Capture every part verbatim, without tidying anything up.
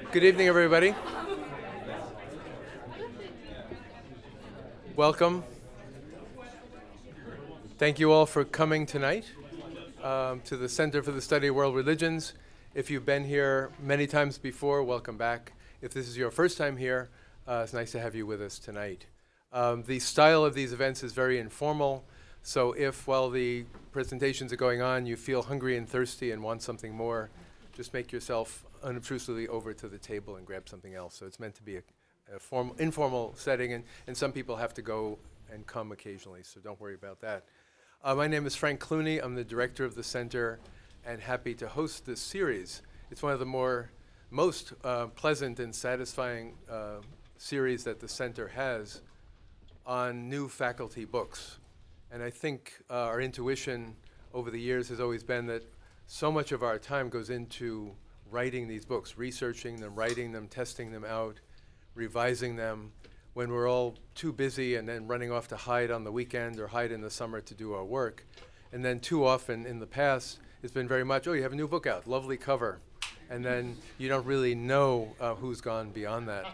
Good evening, everybody. Welcome. Thank you all for coming tonight um, to the Center for the Study of World Religions. If you've been here many times before, welcome back. If this is your first time here, uh, it's nice to have you with us tonight. Um, the style of these events is very informal, so if while the presentations are going on you feel hungry and thirsty and want something more, just make yourself unobtrusively over to the table and grab something else. So it's meant to be a, a formal, informal setting, and, and some people have to go and come occasionally, so don't worry about that. Uh, my name is Frank Clooney. I'm the director of the center and happy to host this series. It's one of the more, most uh, pleasant and satisfying uh, series that the center has on new faculty books. And I think uh, our intuition over the years has always been that so much of our time goes into writing these books, researching them, writing them, testing them out, revising them, when we're all too busy and then running off to hide on the weekend or hide in the summer to do our work. And then too often in the past, it's been very much, oh, you have a new book out, lovely cover. And then you don't really know uh, who's gone beyond that.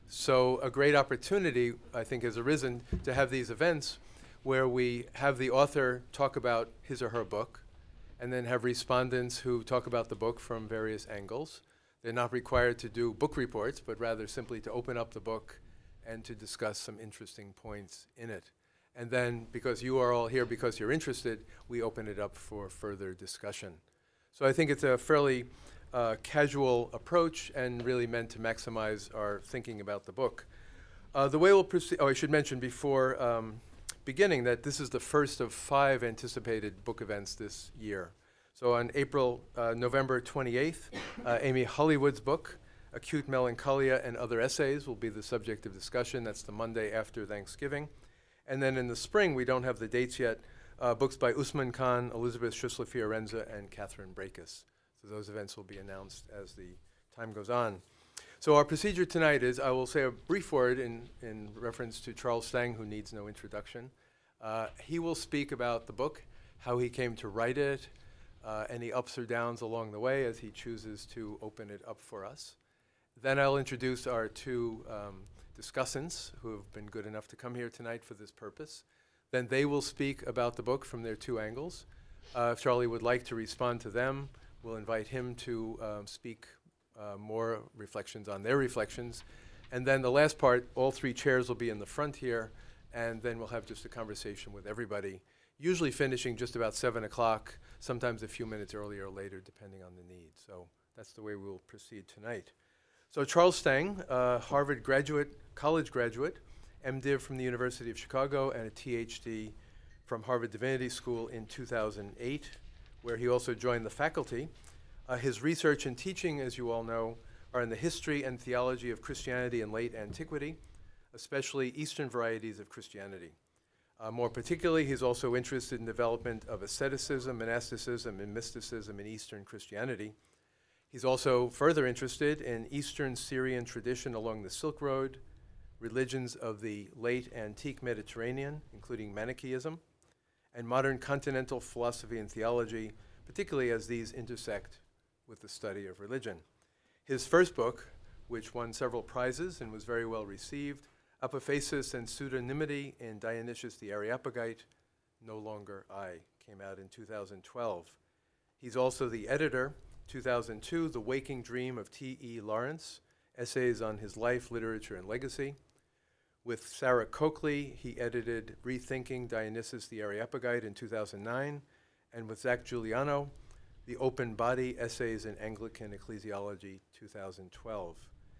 So a great opportunity, I think, has arisen to have these events where we have the author talk about his or her book, and then have respondents who talk about the book from various angles. They're not required to do book reports, but rather simply to open up the book and to discuss some interesting points in it. And then, because you are all here because you're interested, we open it up for further discussion. So I think it's a fairly uh, casual approach and really meant to maximize our thinking about the book. Uh, the way we'll proceed, oh, I should mention before um, beginning that this is the first of five anticipated book events this year. So on April, uh, November twenty-eighth, uh, Amy Hollywood's book, Acute Melancholia and Other Essays, will be the subject of discussion. That's the Monday after Thanksgiving. And then in the spring, we don't have the dates yet, uh, books by Usman Khan, Elizabeth Schussler-Fiorenza, and Catherine Breakis. So those events will be announced as the time goes on. So our procedure tonight is I will say a brief word in, in reference to Charles Stang, who needs no introduction. Uh, he will speak about the book, how he came to write it, uh, any ups or downs along the way as he chooses to open it up for us. Then I'll introduce our two um, discussants who have been good enough to come here tonight for this purpose. Then they will speak about the book from their two angles. Uh, if Charlie would like to respond to them, we'll invite him to um, speak uh, more reflections on their reflections. And then the last part, all three chairs will be in the front here, and then we'll have just a conversation with everybody, usually finishing just about seven o'clock, sometimes a few minutes earlier or later, depending on the need. So that's the way we'll proceed tonight. So Charles Stang, uh, Harvard graduate, college graduate, MDiv from the University of Chicago, and a T H D from Harvard Divinity School in two thousand eight, where he also joined the faculty. Uh, his research and teaching, as you all know, are in the history and theology of Christianity in late antiquity, especially Eastern varieties of Christianity. Uh, more particularly, he's also interested in development of asceticism, monasticism, and mysticism in Eastern Christianity. He's also further interested in Eastern Syrian tradition along the Silk Road, religions of the late antique Mediterranean, including Manichaeism, and modern continental philosophy and theology, particularly as these intersect with the study of religion. His first book, which won several prizes and was very well received, Apophasis and Pseudonymity in Dionysius the Areopagite, No Longer I, came out in two thousand twelve. He's also the editor, two thousand two, The Waking Dream of T E Lawrence, Essays on His Life, Literature, and Legacy. With Sarah Coakley, he edited Rethinking Dionysius the Areopagite in two thousand nine, and with Zach Giuliano, The Open Body, Essays in Anglican Ecclesiology, two thousand twelve.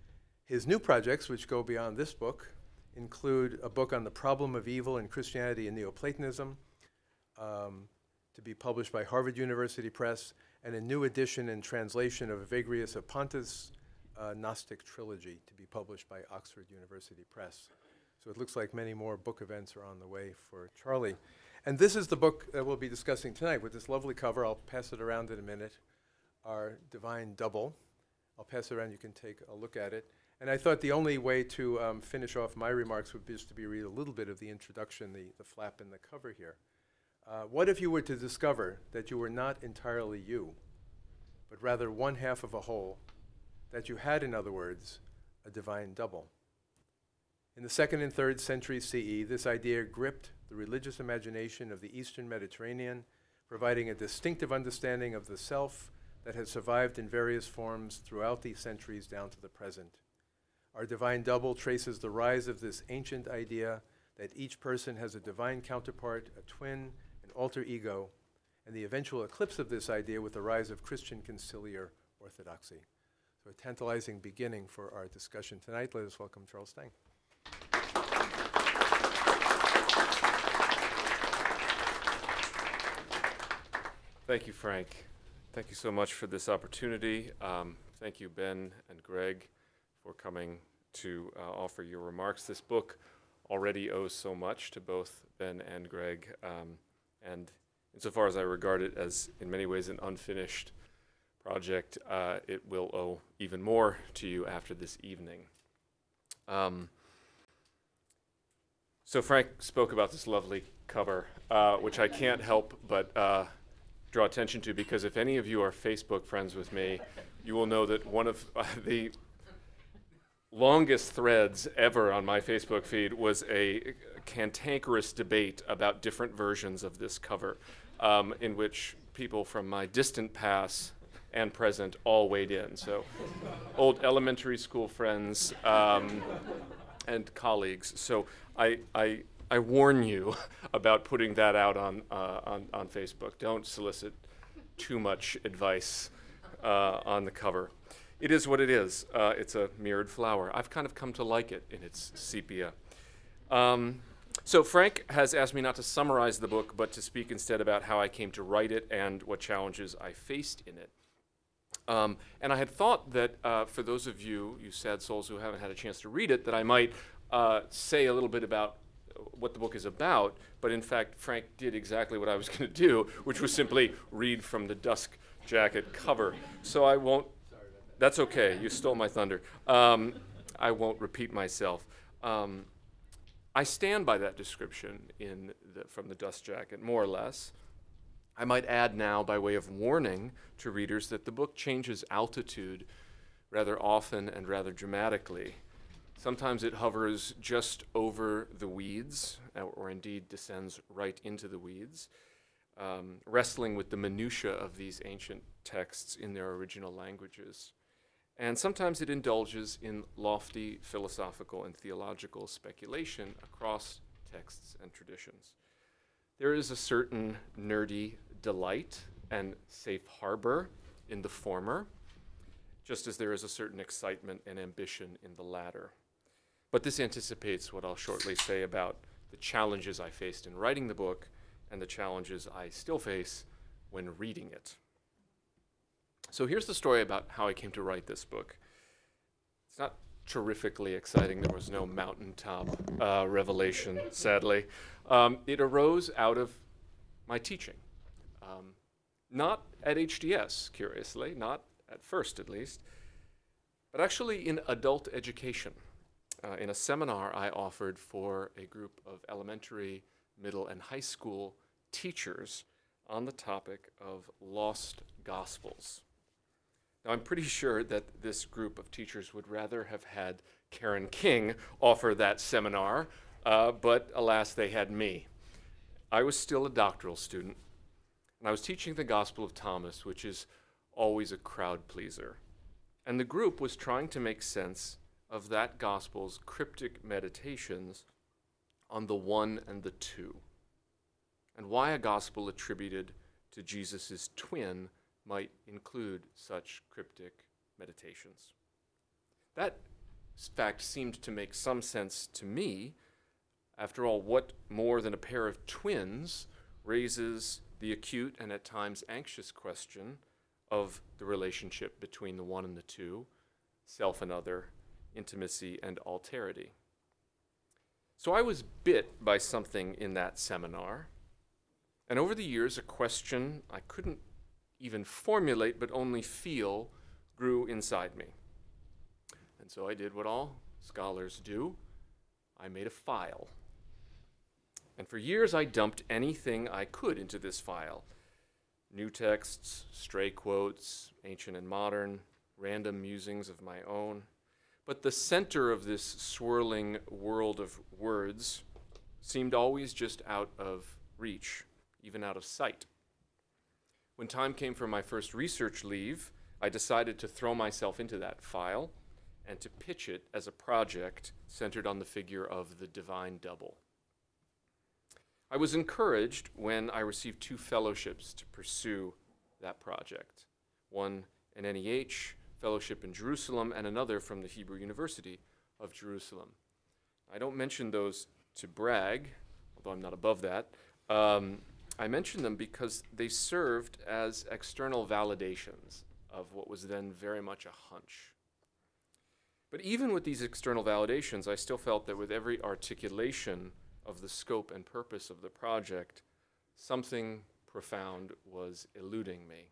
His new projects, which go beyond this book, include a book on the problem of evil in Christianity and Neoplatonism, um, to be published by Harvard University Press, and a new edition and translation of Evagrius of Pontus' uh, Gnostic Trilogy, to be published by Oxford University Press. So it looks like many more book events are on the way for Charlie. And this is the book that we'll be discussing tonight with this lovely cover. I'll pass it around in a minute. Our Divine Double. I'll pass it around. You can take a look at it. And I thought the only way to um, finish off my remarks would be just to be read a little bit of the introduction, the, the flap in the cover here. Uh, what if you were to discover that you were not entirely you, but rather one half of a whole that you had, in other words, a divine double. In the second and third centuries C E, this idea gripped the religious imagination of the Eastern Mediterranean, providing a distinctive understanding of the self that has survived in various forms throughout these centuries down to the present. Our divine double traces the rise of this ancient idea that each person has a divine counterpart, a twin, an alter ego, and the eventual eclipse of this idea with the rise of Christian conciliar orthodoxy. So a tantalizing beginning for our discussion tonight. Let us welcome Charles Stang. Thank you, Frank. Thank you so much for this opportunity. Um, thank you, Ben and Greg, for coming to uh, offer your remarks. This book already owes so much to both Ben and Greg, um, and insofar as I regard it as, in many ways, an unfinished project, uh, it will owe even more to you after this evening. Um, so Frank spoke about this lovely cover, uh, which I can't help but uh, draw attention to, because if any of you are Facebook friends with me, you will know that one of uh, the longest threads ever on my Facebook feed was a cantankerous debate about different versions of this cover, um, in which people from my distant past and present all weighed in. So old elementary school friends um, and colleagues. So I, I, I warn you about putting that out on, uh, on, on Facebook. Don't solicit too much advice uh, on the cover. It is what it is. Uh, it's a mirrored flower. I've kind of come to like it in its sepia. Um, so Frank has asked me not to summarize the book, but to speak instead about how I came to write it and what challenges I faced in it. Um, and I had thought that uh, for those of you, you sad souls who haven't had a chance to read it, that I might uh, say a little bit about what the book is about, but in fact, Frank did exactly what I was going to do, which was simply read from the dust jacket cover. So I won't. That's okay. You stole my thunder. Um, I won't repeat myself. Um, I stand by that description in the, from the dust jacket, more or less. I might add now, by way of warning to readers, that the book changes altitude rather often and rather dramatically. Sometimes it hovers just over the weeds, or indeed descends right into the weeds, um, wrestling with the minutiae of these ancient texts in their original languages. And sometimes it indulges in lofty philosophical and theological speculation across texts and traditions. There is a certain nerdy delight and safe harbor in the former, just as there is a certain excitement and ambition in the latter. But this anticipates what I'll shortly say about the challenges I faced in writing the book and the challenges I still face when reading it. So here's the story about how I came to write this book. It's not terrifically exciting. There was no mountaintop uh, revelation, sadly. Um, it arose out of my teaching. Um, not at H D S, curiously, not at first at least, but actually in adult education. Uh, in a seminar I offered for a group of elementary, middle, and high school teachers on the topic of lost gospels. Now, I'm pretty sure that this group of teachers would rather have had Karen King offer that seminar, uh, but alas, they had me. I was still a doctoral student, and I was teaching the Gospel of Thomas, which is always a crowd pleaser. And the group was trying to make sense of that gospel's cryptic meditations on the one and the two, and why a gospel attributed to Jesus' twin might include such cryptic meditations. That fact seemed to make some sense to me. After all, what more than a pair of twins raises the acute and at times anxious question of the relationship between the one and the two, self and other, intimacy and alterity? So I was bit by something in that seminar, and over the years, a question I couldn't even formulate, but only feel, grew inside me. And so I did what all scholars do. I made a file. And for years I dumped anything I could into this file. New texts, stray quotes, ancient and modern, random musings of my own. But the center of this swirling world of words seemed always just out of reach, even out of sight. When time came for my first research leave, I decided to throw myself into that file and to pitch it as a project centered on the figure of the divine double. I was encouraged when I received two fellowships to pursue that project, one an N E H fellowship in Jerusalem and another from the Hebrew University of Jerusalem. I don't mention those to brag, although I'm not above that. Um, I mention them because they served as external validations of what was then very much a hunch. But even with these external validations, I still felt that with every articulation of the scope and purpose of the project, something profound was eluding me.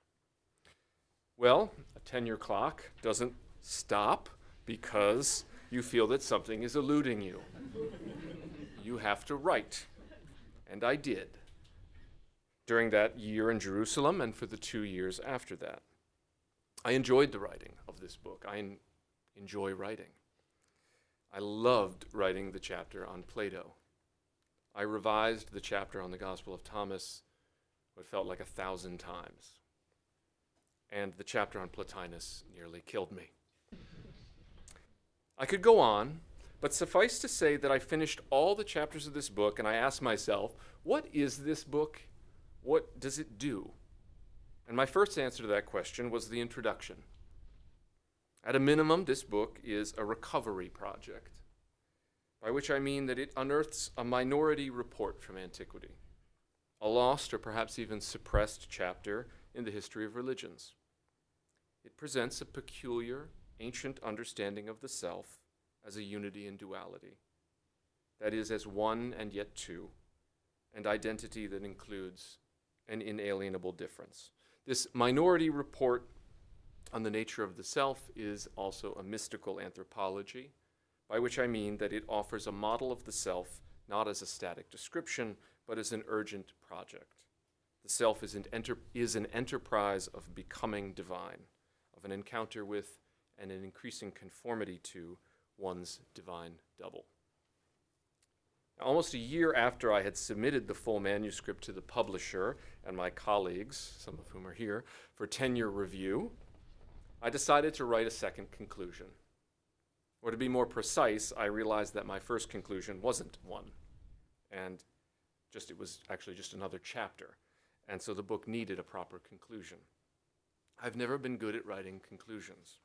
Well, a tenure clock doesn't stop because you feel that something is eluding you. You have to write, and I did, during that year in Jerusalem and for the two years after that. I enjoyed the writing of this book. I en- enjoy writing. I loved writing the chapter on Plato. I revised the chapter on the Gospel of Thomas what felt like a thousand times. And the chapter on Plotinus nearly killed me. I could go on, but suffice to say that I finished all the chapters of this book and I asked myself, what is this book? What does it do? And my first answer to that question was the introduction. At a minimum, this book is a recovery project, by which I mean that it unearths a minority report from antiquity, a lost or perhaps even suppressed chapter in the history of religions. It presents a peculiar, ancient understanding of the self as a unity and duality, that is, as one and yet two, and identity that includes an inalienable difference. This minority report on the nature of the self is also a mystical anthropology, by which I mean that it offers a model of the self not as a static description, but as an urgent project. The self is an, enter- is an enterprise of becoming divine, of an encounter with and an increasing conformity to one's divine double. Almost a year after I had submitted the full manuscript to the publisher and my colleagues, some of whom are here, for tenure review, I decided to write a second conclusion. Or to be more precise, I realized that my first conclusion wasn't one, and just it was actually just another chapter, and so the book needed a proper conclusion. I've never been good at writing conclusions.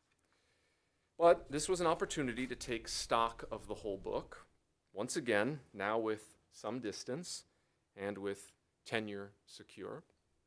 But this was an opportunity to take stock of the whole book, once again, now with some distance and with tenure secure.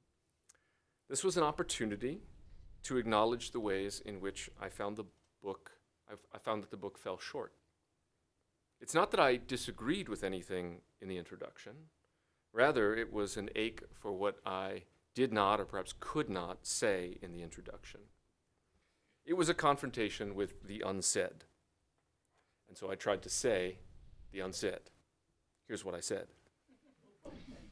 This was an opportunity to acknowledge the ways in which I found the book, I've, I found that the book fell short. It's not that I disagreed with anything in the introduction. Rather, it was an ache for what I did not or perhaps could not say in the introduction. It was a confrontation with the unsaid. And so I tried to say the unsaid. Here's what I said. The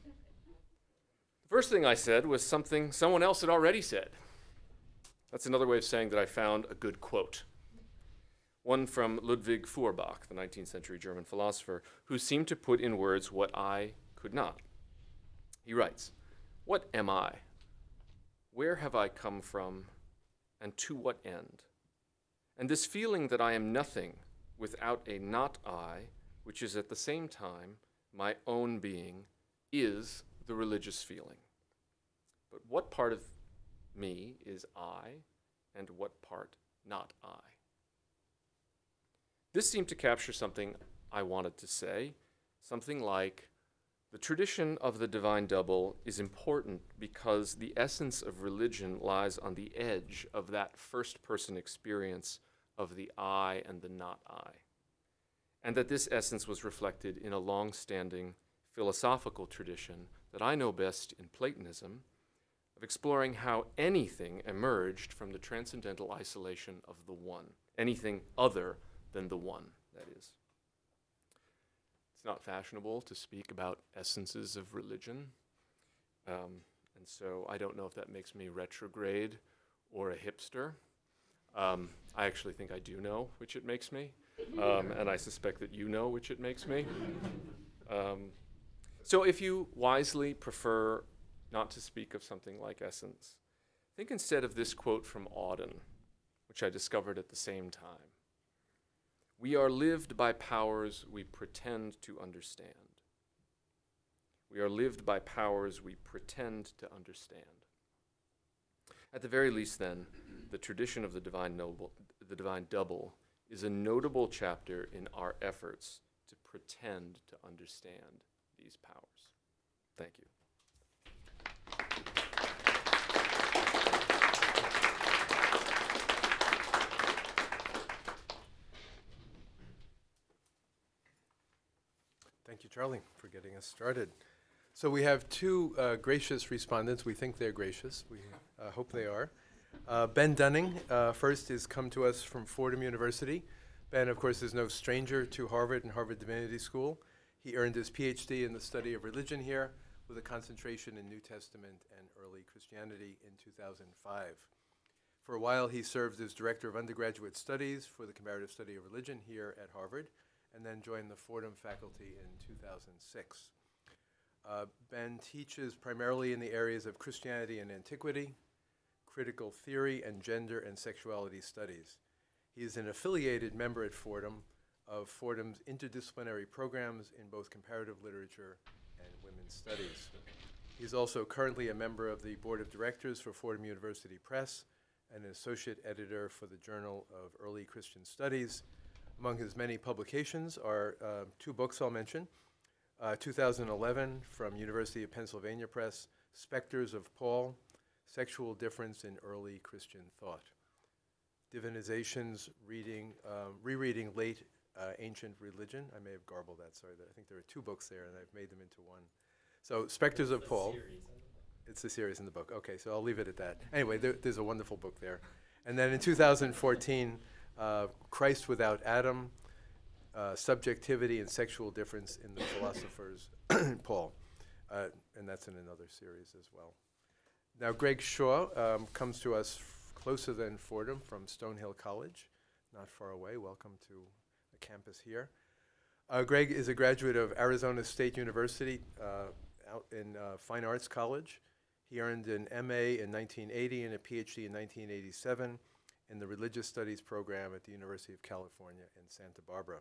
first thing I said was something someone else had already said. That's another way of saying that I found a good quote. One from Ludwig Feuerbach, the nineteenth century German philosopher, who seemed to put in words what I could not. He writes, "What am I? Where have I come from? And to what end? And this feeling that I am nothing without a not I, which is at the same time my own being, is the religious feeling. But what part of me is I, and what part not I?" This seemed to capture something I wanted to say, something like, the tradition of the divine double is important because the essence of religion lies on the edge of that first-person experience of the I and the not I, and that this essence was reflected in a long-standing philosophical tradition that I know best in Platonism, of exploring how anything emerged from the transcendental isolation of the one, anything other than the one, that is. It's not fashionable to speak about essences of religion, um, and so I don't know if that makes me retrograde or a hipster. Um, I actually think I do know which it makes me, um, and I suspect that you know which it makes me. Um, so if you wisely prefer not to speak of something like essence, think instead of this quote from Auden, which I discovered at the same time. We are lived by powers we pretend to understand. We are lived by powers we pretend to understand. At the very least, then, the tradition of the divine, noble, the divine double is a notable chapter in our efforts to pretend to understand these powers. Thank you. Thank you, Charlie, for getting us started. So we have two uh, gracious respondents. We think they're gracious. We uh, hope they are. Uh, Ben Dunning, uh, first, has come to us from Fordham University. Ben, of course, is no stranger to Harvard and Harvard Divinity School. He earned his P H D in the study of religion here with a concentration in New Testament and early Christianity in two thousand five. For a while, he served as Director of Undergraduate Studies for the Comparative Study of Religion here at Harvard, and then joined the Fordham faculty in two thousand six. Uh, Ben teaches primarily in the areas of Christianity and antiquity, critical theory, and gender and sexuality studies. He is an affiliated member at Fordham of Fordham's interdisciplinary programs in both comparative literature and women's studies. He's also currently a member of the board of directors for Fordham University Press and an associate editor for the Journal of Early Christian Studies. Among his many publications are uh, two books I'll mention. Uh, two thousand eleven from University of Pennsylvania Press, Specters of Paul, Sexual Difference in Early Christian Thought. Divinizations, reading, um, rereading late uh, ancient religion. I may have garbled that, sorry. I think there are two books there and I've made them into one. So Specters of Paul. It's a series in the book. Okay, so I'll leave it at that. Anyway, there, there's a wonderful book there. And then in two thousand fourteen, uh, Christ Without Adam, Uh, subjectivity and sexual difference in the philosophers, Paul. Uh, and that's in another series as well. Now, Greg Shaw um, comes to us f- closer than Fordham from Stonehill College, not far away. Welcome to the campus here. Uh, Greg is a graduate of Arizona State University uh, out in uh, Fine Arts College. He earned an M A in nineteen eighty and a P H D in nineteen eighty-seven in the Religious Studies program at the University of California in Santa Barbara.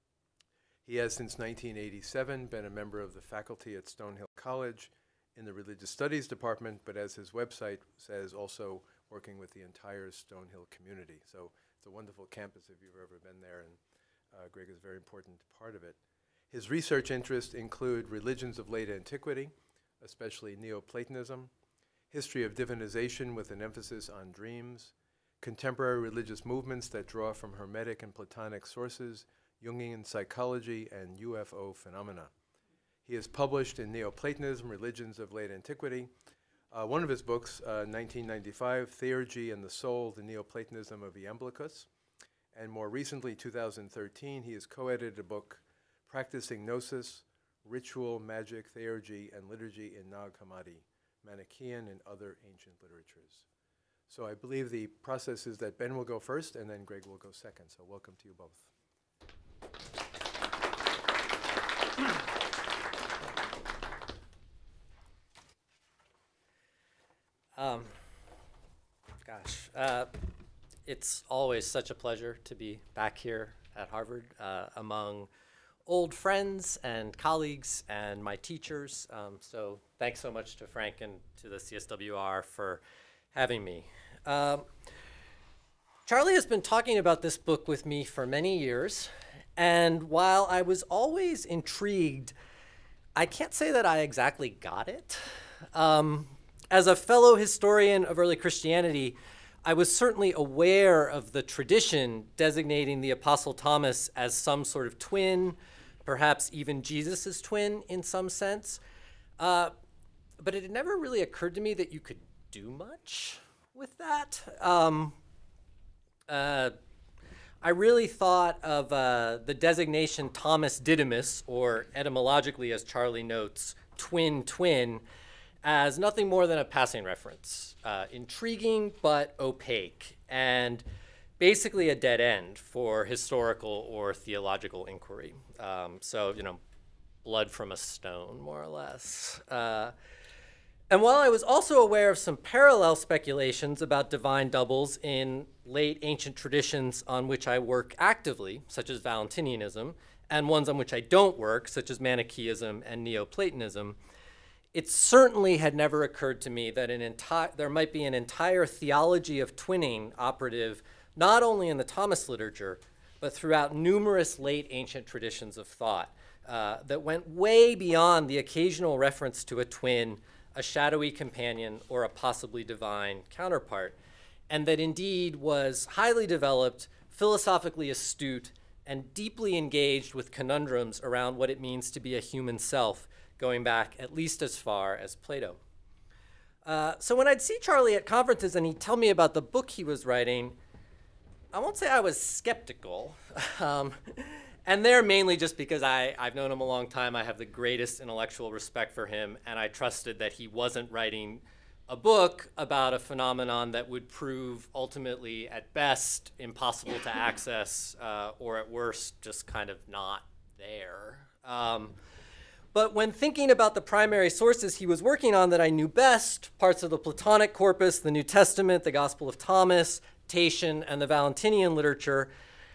He has since nineteen eighty-seven been a member of the faculty at Stonehill College in the Religious Studies department, but as his website says, also working with the entire Stonehill community. So it's a wonderful campus if you've ever been there, and uh, Greg is a very important part of it. His research interests include religions of late antiquity, especially Neoplatonism, history of divinization with an emphasis on dreams, contemporary religious movements that draw from Hermetic and Platonic sources, Jungian psychology, and U F O phenomena. He has published in Neoplatonism, Religions of Late Antiquity. Uh, one of his books, uh, nineteen ninety-five, Theurgy and the Soul, the Neoplatonism of Iamblichus. And more recently, two thousand thirteen, he has co-edited a book, Practicing Gnosis, Ritual, Magic, Theurgy, and Liturgy in Nag Hammadi, Manichaean and Other Ancient Literatures. So I believe the process is that Ben will go first, and then Greg will go second. So welcome to you both. Um, gosh, uh, it's always such a pleasure to be back here at Harvard uh, among old friends and colleagues and my teachers. Um, so thanks so much to Frank and to the C S W R for having me. Um, Charlie has been talking about this book with me for many years. And while I was always intrigued, I can't say that I exactly got it. Um, as a fellow historian of early Christianity, I was certainly aware of the tradition designating the Apostle Thomas as some sort of twin, perhaps even Jesus's twin in some sense. Uh, but it had never really occurred to me that you could do much with that. Um, uh, I really thought of uh, the designation Thomas Didymus, or etymologically, as Charlie notes, twin twin, as nothing more than a passing reference. Uh, intriguing, but opaque. And basically a dead end for historical or theological inquiry. Um, so, you know, blood from a stone, more or less. Uh, and while I was also aware of some parallel speculations about divine doubles in late ancient traditions on which I work actively, such as Valentinianism, and ones on which I don't work, such as Manichaeism and Neoplatonism, it certainly had never occurred to me that an enti- there might be an entire theology of twinning operative not only in the Thomas literature, but throughout numerous late ancient traditions of thought uh, that went way beyond the occasional reference to a twin, a shadowy companion, or a possibly divine counterpart, and that indeed was highly developed, philosophically astute, and deeply engaged with conundrums around what it means to be a human self, going back at least as far as Plato. Uh, so when I'd see Charlie at conferences and he'd tell me about the book he was writing, I won't say I was skeptical, um, and they're mainly just because I, I've known him a long time. I have the greatest intellectual respect for him, and I trusted that he wasn't writing a book about a phenomenon that would prove ultimately, at best, impossible to access, uh, or at worst, just kind of not there. Um, but when thinking about the primary sources he was working on that I knew best, parts of the Platonic corpus, the New Testament, the Gospel of Thomas, Tatian, and the Valentinian literature,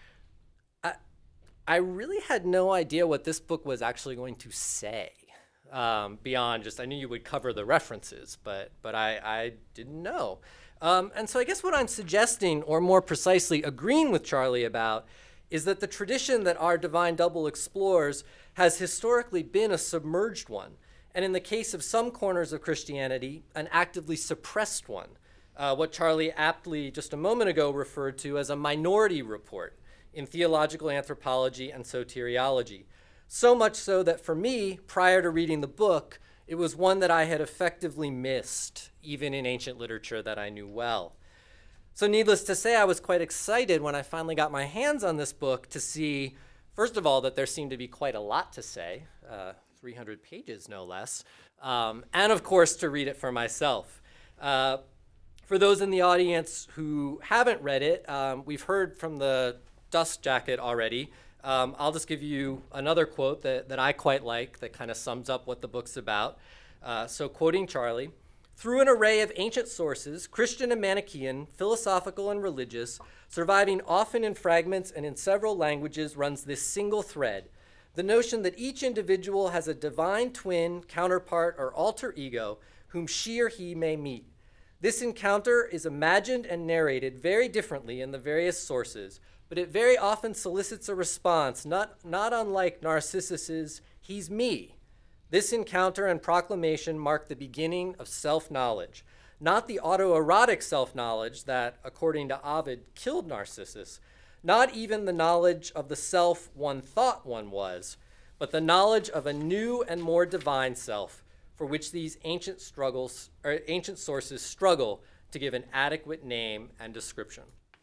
I, I really had no idea what this book was actually going to say. Um, beyond just, I knew you would cover the references, but, but I, I didn't know. Um, and so I guess what I'm suggesting, or more precisely agreeing with Charlie about, is that the tradition that our divine double explores has historically been a submerged one, and in the case of some corners of Christianity, an actively suppressed one, uh, what Charlie aptly just a moment ago referred to as a minority report in theological anthropology and soteriology. So much so that for me, prior to reading the book, it was one that I had effectively missed, even in ancient literature that I knew well. So needless to say, I was quite excited when I finally got my hands on this book to see, first of all, that there seemed to be quite a lot to say, uh, three hundred pages no less, um, and of course to read it for myself. Uh, for those in the audience who haven't read it, um, we've heard from the dust jacket already. Um, I'll just give you another quote that, that I quite like that kind of sums up what the book's about. Uh, so quoting Charlie, "Through an array of ancient sources, Christian and Manichaean, philosophical and religious, surviving often in fragments and in several languages, runs this single thread, the notion that each individual has a divine twin, counterpart, or alter ego whom she or he may meet. This encounter is imagined and narrated very differently in the various sources, but it very often solicits a response, not, not unlike Narcissus's, 'He's me.' This encounter and proclamation mark the beginning of self-knowledge, not the autoerotic self-knowledge that, according to Ovid, killed Narcissus, not even the knowledge of the self one thought one was, but the knowledge of a new and more divine self for which these ancient struggles, or ancient sources struggle to give an adequate name and description."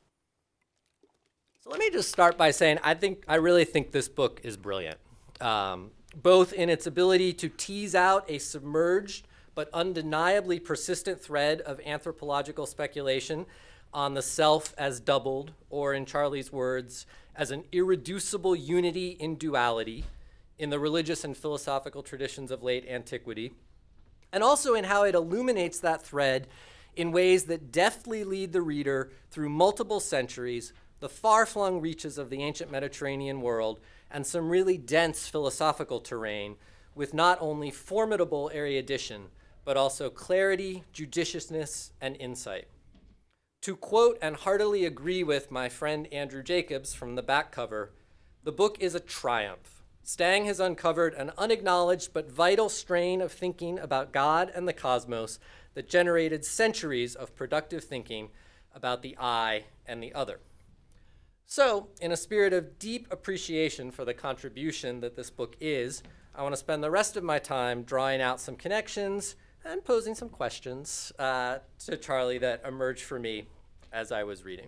So let me just start by saying I think I really think this book is brilliant, um, both in its ability to tease out a submerged but undeniably persistent thread of anthropological speculation on the self as doubled, or in Charlie's words, as an irreducible unity in duality in the religious and philosophical traditions of late antiquity, and also in how it illuminates that thread in ways that deftly lead the reader through multiple centuries, the far-flung reaches of the ancient Mediterranean world, and some really dense philosophical terrain with not only formidable erudition, but also clarity, judiciousness, and insight. To quote and heartily agree with my friend Andrew Jacobs from the back cover, the book is a triumph. Stang has uncovered an unacknowledged but vital strain of thinking about God and the cosmos that generated centuries of productive thinking about the I and the other. So, in a spirit of deep appreciation for the contribution that this book is, I want to spend the rest of my time drawing out some connections and posing some questions uh, to Charlie that emerged for me as I was reading.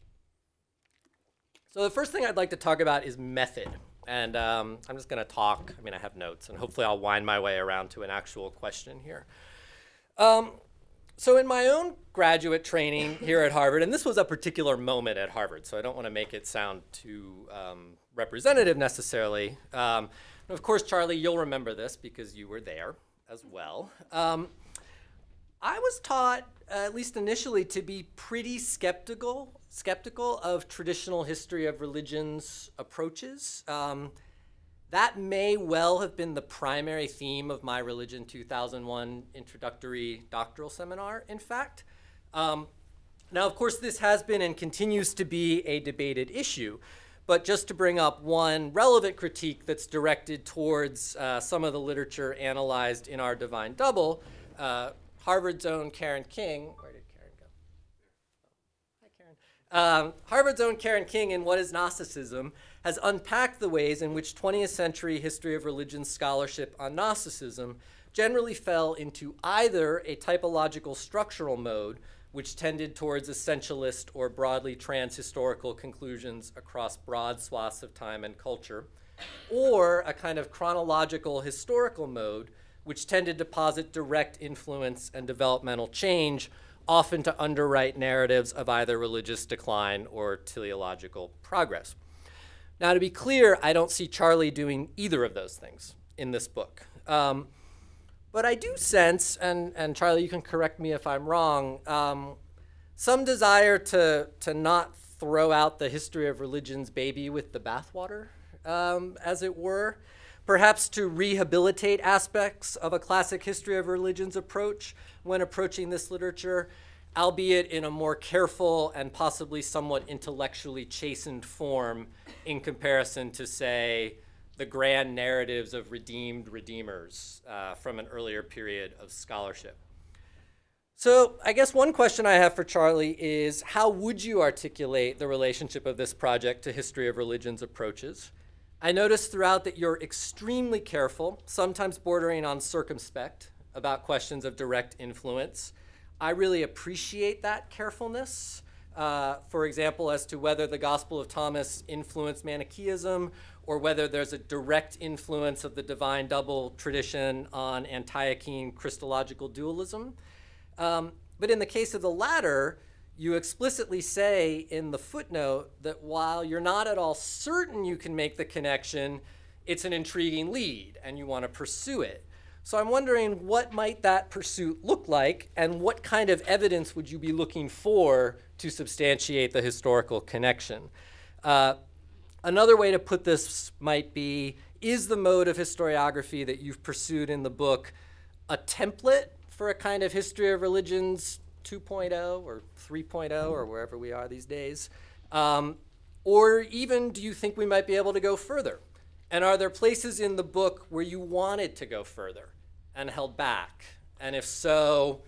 So the first thing I'd like to talk about is method. And um, I'm just going to talk. I mean, I have notes, and hopefully I'll wind my way around to an actual question here. Um, so in my own graduate training here at Harvard, and this was a particular moment at Harvard, so I don't want to make it sound too um, representative necessarily. Um, of course, Charlie, you'll remember this because you were there as well. Um, I was taught, uh, at least initially, to be pretty skeptical, skeptical of traditional history of religions approaches. Um, that may well have been the primary theme of my Religion two thousand one introductory doctoral seminar, in fact. Um, now, of course, this has been and continues to be a debated issue. But just to bring up one relevant critique that's directed towards uh, some of the literature analyzed in our Divine Double, uh, Harvard's own Karen King, where did Karen go? Hi, Karen. Um, Harvard's own Karen King in What is Gnosticism has unpacked the ways in which twentieth century history of religion scholarship on Gnosticism generally fell into either a typological structural mode, which tended towards essentialist or broadly trans-historical conclusions across broad swaths of time and culture, or a kind of chronological historical mode, which tended to posit direct influence and developmental change, often to underwrite narratives of either religious decline or teleological progress. Now, to be clear, I don't see Charlie doing either of those things in this book. Um, But I do sense, and, and Charlie, you can correct me if I'm wrong, um, some desire to, to not throw out the history of religion's baby with the bathwater, um, as it were. Perhaps to rehabilitate aspects of a classic history of religions approach when approaching this literature, albeit in a more careful and possibly somewhat intellectually chastened form in comparison to, say, the grand narratives of redeemed redeemers uh, from an earlier period of scholarship. So I guess one question I have for Charlie is, how would you articulate the relationship of this project to history of religions approaches? I noticed throughout that you're extremely careful, sometimes bordering on circumspect, about questions of direct influence. I really appreciate that carefulness. Uh, for example, as to whether the Gospel of Thomas influenced Manichaeism, or whether there's a direct influence of the Divine Double tradition on Antiochene Christological dualism. Um, but in the case of the latter, you explicitly say in the footnote that while you're not at all certain you can make the connection, it's an intriguing lead and you want to pursue it. So I'm wondering, what might that pursuit look like, and what kind of evidence would you be looking for to substantiate the historical connection? Uh, Another way to put this might be, is the mode of historiography that you've pursued in the book a template for a kind of history of religions two point oh or three point oh or wherever we are these days? Um, or even do you think we might be able to go further? And are there places in the book where you wanted to go further and held back? And if so,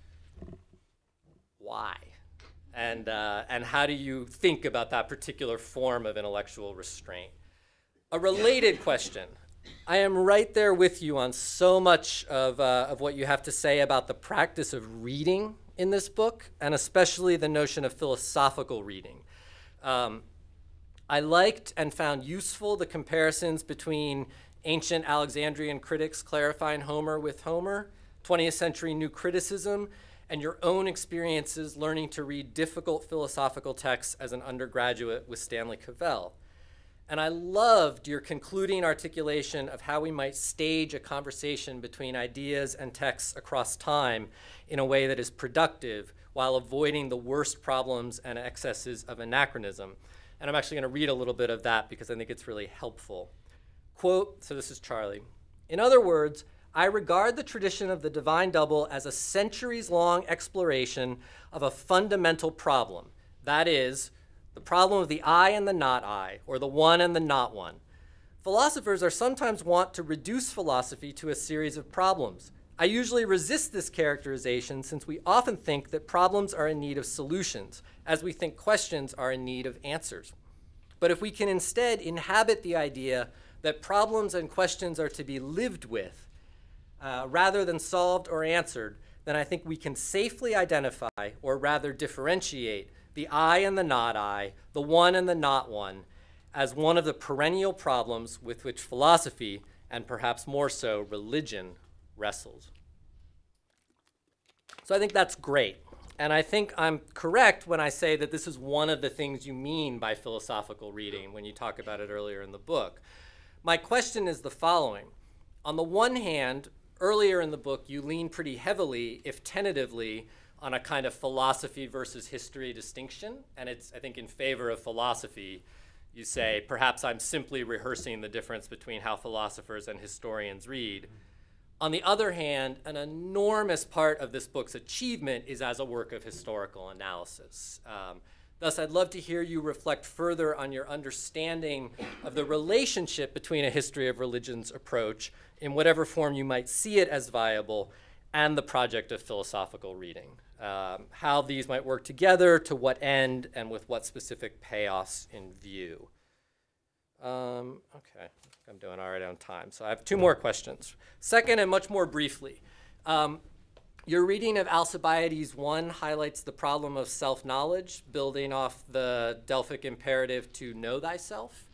why? And, uh, and how do you think about that particular form of intellectual restraint? A related question. I am right there with you on so much of, uh, of what you have to say about the practice of reading in this book, and especially the notion of philosophical reading. Um, I liked and found useful the comparisons between ancient Alexandrian critics clarifying Homer with Homer, twentieth century new criticism, and your own experiences learning to read difficult philosophical texts as an undergraduate with Stanley Cavell. And I loved your concluding articulation of how we might stage a conversation between ideas and texts across time in a way that is productive while avoiding the worst problems and excesses of anachronism. And I'm actually going to read a little bit of that because I think it's really helpful. Quote, so this is Charlie. In other words, I regard the tradition of the Divine Double as a centuries-long exploration of a fundamental problem. That is, the problem of the I and the not I, or the one and the not one. Philosophers are sometimes wont to reduce philosophy to a series of problems. I usually resist this characterization since we often think that problems are in need of solutions, as we think questions are in need of answers. But if we can instead inhabit the idea that problems and questions are to be lived with, Uh, rather than solved or answered, then I think we can safely identify, or rather differentiate, the I and the not I, the one and the not one, as one of the perennial problems with which philosophy, and perhaps more so religion, wrestles. So I think that's great. And I think I'm correct when I say that this is one of the things you mean by philosophical reading when you talk about it earlier in the book. My question is the following. On the one hand, earlier in the book, you lean pretty heavily, if tentatively, on a kind of philosophy versus history distinction. And it's, I think, in favor of philosophy. You say, perhaps I'm simply rehearsing the difference between how philosophers and historians read. On the other hand, an enormous part of this book's achievement is as a work of historical analysis. Um, thus, I'd love to hear you reflect further on your understanding of the relationship between a history of religions approach, in whatever form you might see it as viable, and the project of philosophical reading. Um, how these might work together, to what end, and with what specific payoffs in view. Um, okay, I'm doing all right on time. So I have two more questions. Second, and much more briefly, um, your reading of Alcibiades one highlights the problem of self-knowledge, building off the Delphic imperative to know thyself.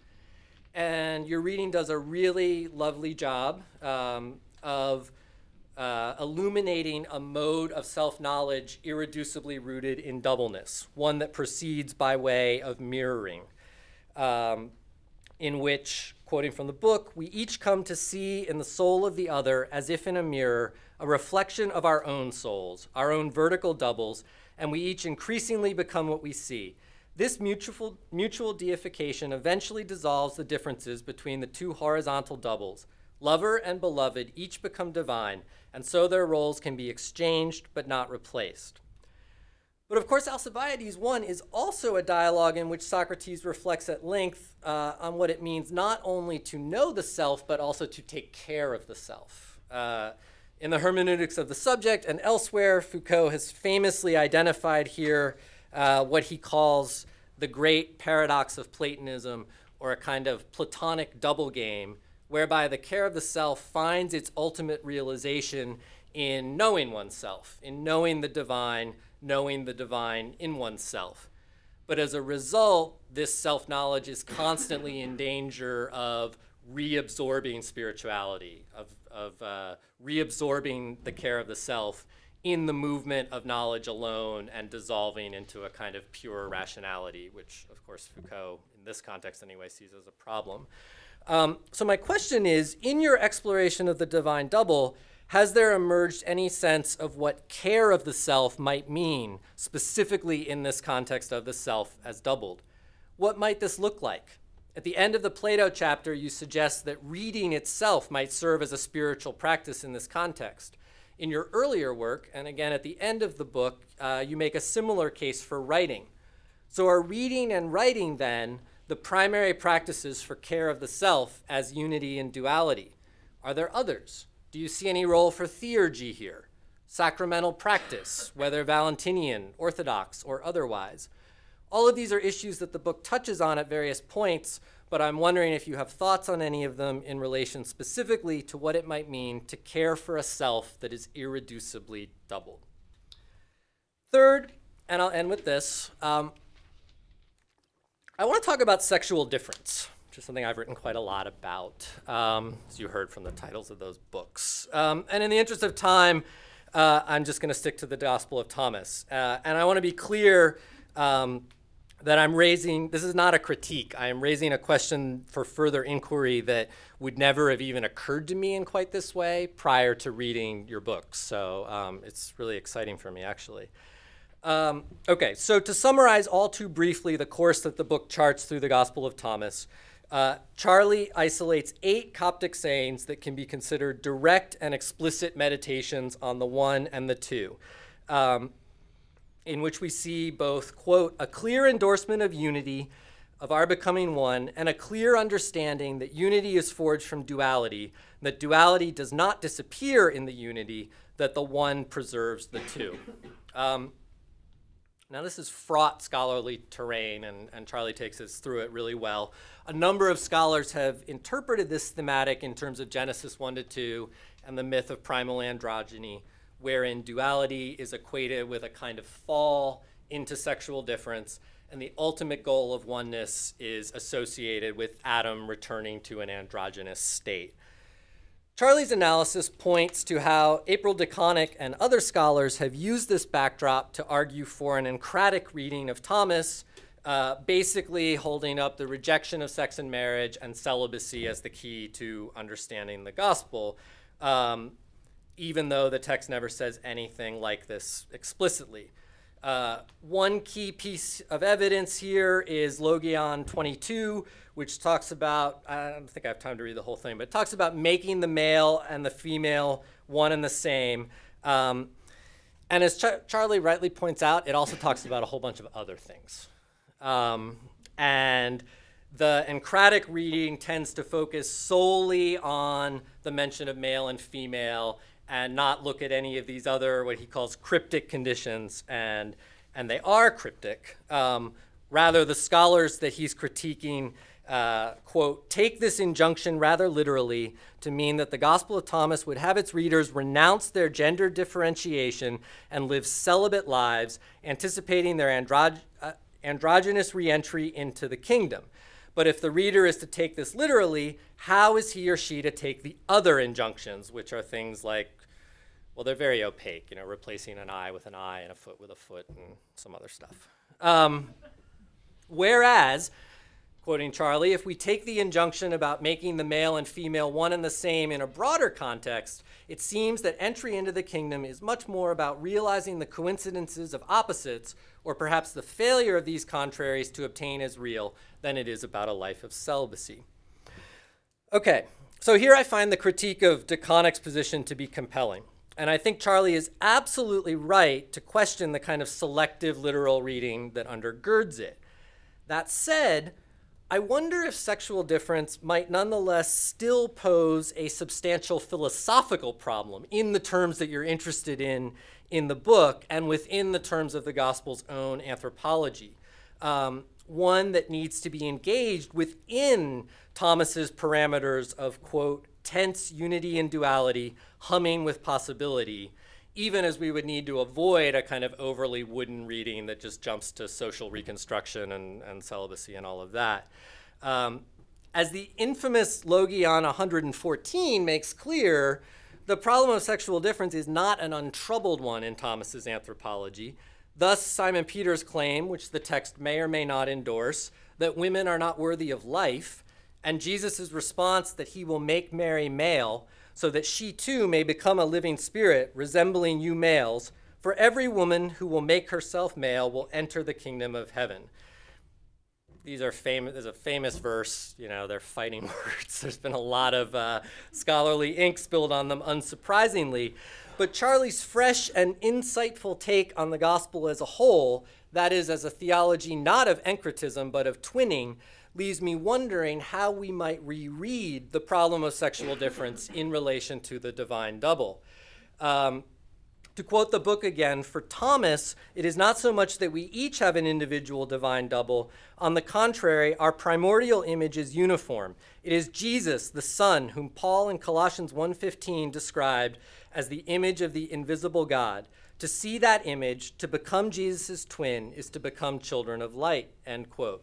And your reading does a really lovely job um, of uh, illuminating a mode of self-knowledge irreducibly rooted in doubleness, one that proceeds by way of mirroring. Um, in which, quoting from the book, we each come to see in the soul of the other, as if in a mirror, a reflection of our own souls, our own vertical doubles, and we each increasingly become what we see. This mutual, mutual deification eventually dissolves the differences between the two horizontal doubles. Lover and beloved each become divine, and so their roles can be exchanged but not replaced. But of course, Alcibiades one is also a dialogue in which Socrates reflects at length uh, on what it means not only to know the self, but also to take care of the self. Uh, in the hermeneutics of the subject and elsewhere, Foucault has famously identified here uh, what he calls the great paradox of Platonism, or a kind of Platonic double game, whereby the care of the self finds its ultimate realization in knowing oneself, in knowing the divine, knowing the divine in oneself. But as a result, this self-knowledge is constantly in danger of reabsorbing spirituality, of, of uh, reabsorbing the care of the self in the movement of knowledge alone and dissolving into a kind of pure rationality, which, of course, Foucault, in this context anyway, sees as a problem. Um, so my question is, in your exploration of the divine double, has there emerged any sense of what care of the self might mean, specifically in this context of the self as doubled? What might this look like? At the end of the Plato chapter, you suggest that reading itself might serve as a spiritual practice in this context. In your earlier work, and again at the end of the book, uh, you make a similar case for writing. So are reading and writing, then, the primary practices for care of the self as unity and duality? Are there others? Do you see any role for theurgy here? Sacramental practice, whether Valentinian, Orthodox, or otherwise? All of these are issues that the book touches on at various points, but I'm wondering if you have thoughts on any of them in relation specifically to what it might mean to care for a self that is irreducibly doubled. Third, and I'll end with this, um, I want to talk about sexual difference, which is something I've written quite a lot about, um, as you heard from the titles of those books. Um, and in the interest of time, uh, I'm just going to stick to the Gospel of Thomas. Uh, and I want to be clear um, that I'm raising, this is not a critique, I am raising a question for further inquiry that would never have even occurred to me in quite this way prior to reading your books. So um, it's really exciting for me, actually. Um, okay, so to summarize all too briefly the course that the book charts through the Gospel of Thomas, uh, Charlie isolates eight Coptic sayings that can be considered direct and explicit meditations on the one and the two, um, in which we see both, quote, a clear endorsement of unity, of our becoming one, and a clear understanding that unity is forged from duality, that duality does not disappear in the unity, that the one preserves the two. Um, Now, this is fraught scholarly terrain, and, and Charlie takes us through it really well. A number of scholars have interpreted this thematic in terms of Genesis one to two and the myth of primal androgyny, wherein duality is equated with a kind of fall into sexual difference, and the ultimate goal of oneness is associated with Adam returning to an androgynous state. Charlie's analysis points to how April DeConnick and other scholars have used this backdrop to argue for an encratic reading of Thomas, uh, basically holding up the rejection of sex and marriage and celibacy as the key to understanding the gospel, um, even though the text never says anything like this explicitly. Uh, one key piece of evidence here is Logion twenty-two, which talks about, I don't think I have time to read the whole thing, but it talks about making the male and the female one and the same. Um, and as Char- Charlie rightly points out, it also talks about a whole bunch of other things. Um, and the encratic reading tends to focus solely on the mention of male and female and not look at any of these other, what he calls cryptic conditions, and, and they are cryptic. Um, rather, the scholars that he's critiquing, uh, quote, take this injunction rather literally to mean that the Gospel of Thomas would have its readers renounce their gender differentiation and live celibate lives, anticipating their andro- uh, androgynous reentry into the kingdom. But if the reader is to take this literally, how is he or she to take the other injunctions, which are things like, well, they're very opaque, you know, replacing an eye with an eye and a foot with a foot and some other stuff. Um, whereas, quoting Charlie, if we take the injunction about making the male and female one and the same in a broader context, it seems that entry into the kingdom is much more about realizing the coincidences of opposites, or perhaps the failure of these contraries to obtain as real, than it is about a life of celibacy. Okay, so here I find the critique of DeConnick's position to be compelling. And I think Charlie is absolutely right to question the kind of selective literal reading that undergirds it. That said, I wonder if sexual difference might nonetheless still pose a substantial philosophical problem in the terms that you're interested in in the book and within the terms of the gospel's own anthropology. Um, one that needs to be engaged within Thomas's parameters of, quote, tense unity and duality, humming with possibility, even as we would need to avoid a kind of overly wooden reading that just jumps to social reconstruction and, and celibacy and all of that. Um, as the infamous Logion one hundred fourteen makes clear, the problem of sexual difference is not an untroubled one in Thomas's anthropology. Thus, Simon Peter's claim, which the text may or may not endorse, that women are not worthy of life, and Jesus' response that he will make Mary male so that she too may become a living spirit resembling you males, for every woman who will make herself male will enter the kingdom of heaven. These are famous, there's a famous verse, you know, they're fighting words. There's been a lot of uh, scholarly ink spilled on them, unsurprisingly. But Charlie's fresh and insightful take on the gospel as a whole, that is, as a theology not of encratism, but of twinning, leaves me wondering how we might reread the problem of sexual difference in relation to the divine double. Um, to quote the book again, for Thomas, it is not so much that we each have an individual divine double. On the contrary, our primordial image is uniform. It is Jesus, the Son, whom Paul in Colossians one fifteen described as the image of the invisible God. To see that image, to become Jesus' twin, is to become children of light, end quote.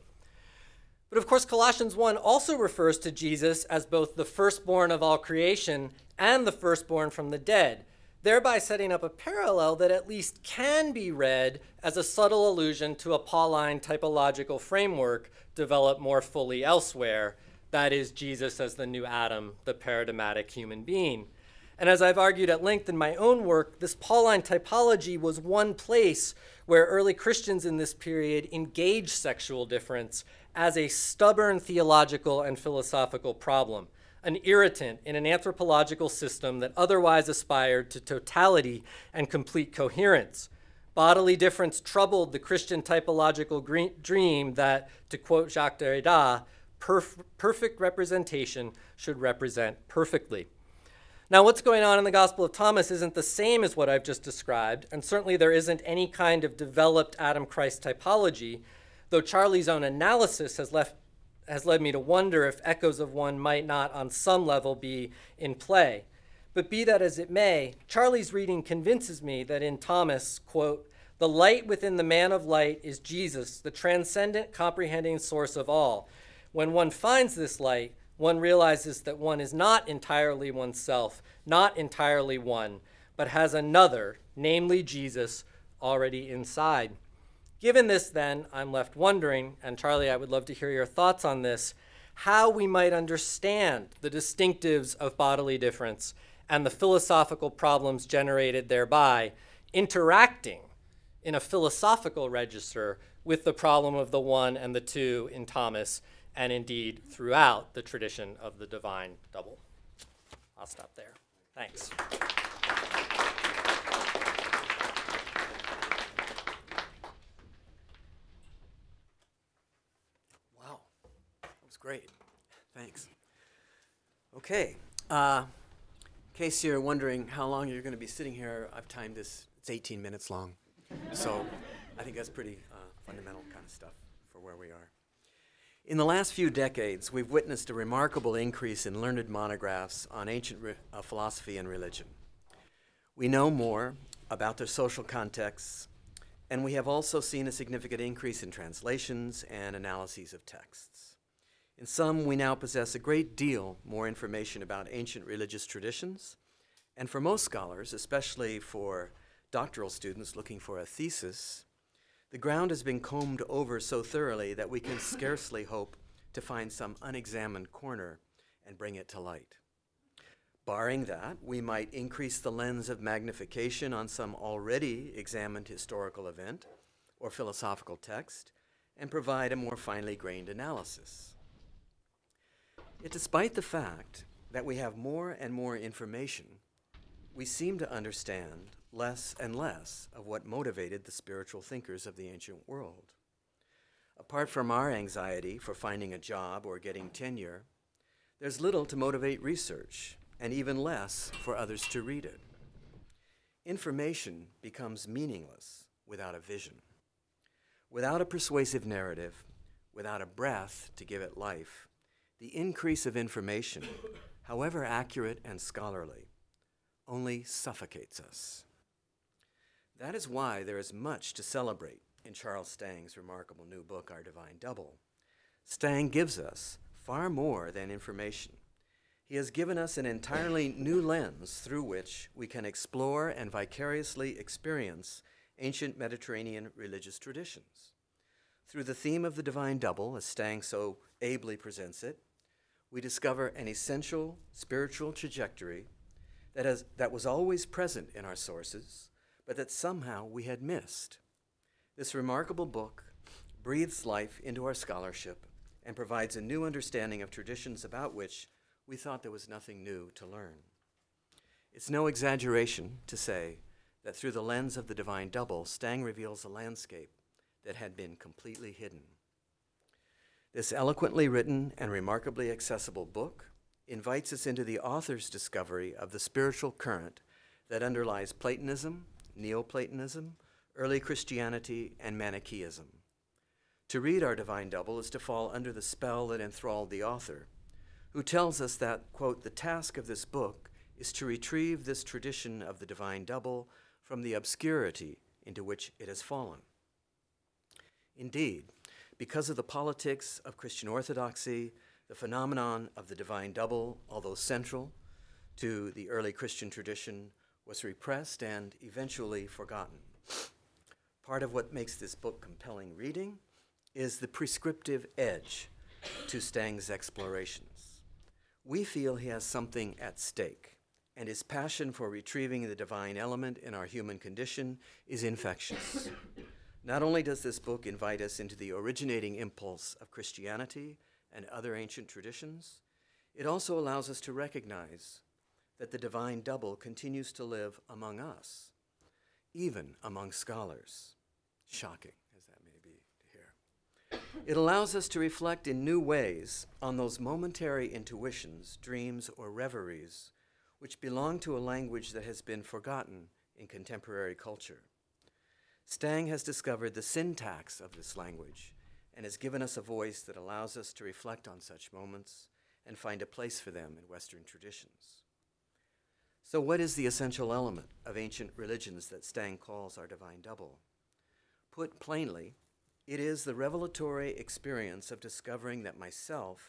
But of course, Colossians one also refers to Jesus as both the firstborn of all creation and the firstborn from the dead, thereby setting up a parallel that at least can be read as a subtle allusion to a Pauline typological framework developed more fully elsewhere, that is, Jesus as the new Adam, the paradigmatic human being. And as I've argued at length in my own work, this Pauline typology was one place where early Christians in this period engaged sexual difference as a stubborn theological and philosophical problem, an irritant in an anthropological system that otherwise aspired to totality and complete coherence. Bodily difference troubled the Christian typological dream that, to quote Jacques Derrida, perf- perfect representation should represent perfectly. Now, what's going on in the Gospel of Thomas isn't the same as what I've just described, and certainly there isn't any kind of developed Adam-Christ typology, though Charlie's own analysis has, left, has led me to wonder if echoes of one might not on some level be in play. But be that as it may, Charlie's reading convinces me that in Thomas, quote, the light within the man of light is Jesus, the transcendent, comprehending source of all. When one finds this light, one realizes that one is not entirely oneself, not entirely one, but has another, namely Jesus, already inside. Given this, then, I'm left wondering, and Charlie, I would love to hear your thoughts on this, how we might understand the distinctives of bodily difference and the philosophical problems generated thereby, interacting in a philosophical register with the problem of the one and the two in Thomas, and indeed throughout the tradition of the divine double. I'll stop there. Thanks. Wow, that was great. Thanks. Okay, uh, in case you're wondering how long you're going to be sitting here, I've timed this. It's eighteen minutes long. So I think that's pretty uh, fundamental kind of stuff for where we are. In the last few decades, we've witnessed a remarkable increase in learned monographs on ancient re- uh, philosophy and religion. We know more about their social contexts, and we have also seen a significant increase in translations and analyses of texts. In some, we now possess a great deal more information about ancient religious traditions, and for most scholars, especially for doctoral students looking for a thesis, the ground has been combed over so thoroughly that we can scarcely hope to find some unexamined corner and bring it to light. Barring that, we might increase the lens of magnification on some already examined historical event or philosophical text and provide a more finely grained analysis. Yet despite the fact that we have more and more information, we seem to understand less and less of what motivated the spiritual thinkers of the ancient world. Apart from our anxiety for finding a job or getting tenure, there's little to motivate research, and even less for others to read it. Information becomes meaningless without a vision. Without a persuasive narrative, without a breath to give it life, the increase of information, however accurate and scholarly, only suffocates us. That is why there is much to celebrate in Charles Stang's remarkable new book, Our Divine Double. Stang gives us far more than information. He has given us an entirely new lens through which we can explore and vicariously experience ancient Mediterranean religious traditions. Through the theme of the divine double, as Stang so ably presents it, we discover an essential spiritual trajectory that, has, that was always present in our sources, but that somehow we had missed. This remarkable book breathes life into our scholarship and provides a new understanding of traditions about which we thought there was nothing new to learn. It's no exaggeration to say that through the lens of the divine double, Stang reveals a landscape that had been completely hidden. This eloquently written and remarkably accessible book invites us into the author's discovery of the spiritual current that underlies Platonism, Neoplatonism, early Christianity, and Manichaeism. To read Our Divine Double is to fall under the spell that enthralled the author, who tells us that, quote, the task of this book is to retrieve this tradition of the divine double from the obscurity into which it has fallen. Indeed, because of the politics of Christian orthodoxy, the phenomenon of the divine double, although central to the early Christian tradition, was repressed and eventually forgotten. Part of what makes this book compelling reading is the prescriptive edge to Stang's explorations. We feel he has something at stake, and his passion for retrieving the divine element in our human condition is infectious. Not only does this book invite us into the originating impulse of Christianity and other ancient traditions, it also allows us to recognize that the divine double continues to live among us, even among scholars. Shocking, as that may be to hear. It allows us to reflect in new ways on those momentary intuitions, dreams, or reveries which belong to a language that has been forgotten in contemporary culture. Stang has discovered the syntax of this language and has given us a voice that allows us to reflect on such moments and find a place for them in Western traditions. So what is the essential element of ancient religions that Stang calls our divine double? Put plainly, it is the revelatory experience of discovering that myself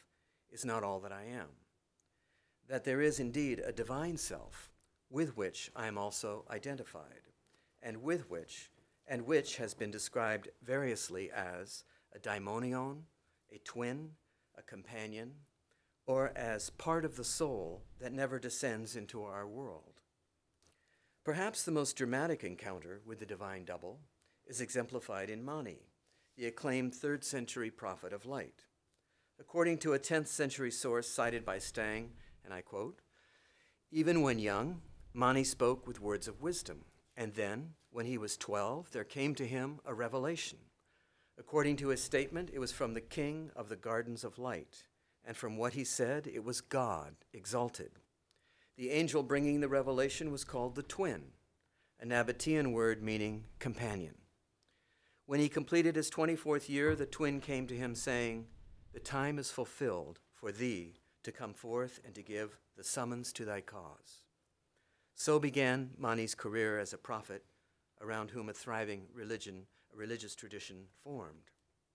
is not all that I am, that there is indeed a divine self with which I am also identified, and with which, and which has been described variously as a daimonion, a twin, a companion, or as part of the soul that never descends into our world. Perhaps the most dramatic encounter with the divine double is exemplified in Mani, the acclaimed third century prophet of light. According to a tenth century source cited by Stang, and I quote, "Even when young, Mani spoke with words of wisdom, and then, when he was twelve, there came to him a revelation. According to his statement, it was from the king of the gardens of light, and from what he said, it was God exalted. The angel bringing the revelation was called the twin, a Nabatean word meaning companion. When he completed his twenty-fourth year, the twin came to him saying, 'The time is fulfilled for thee to come forth and to give the summons to thy cause.' So began Mani's career as a prophet, around whom a thriving religion, a religious tradition formed.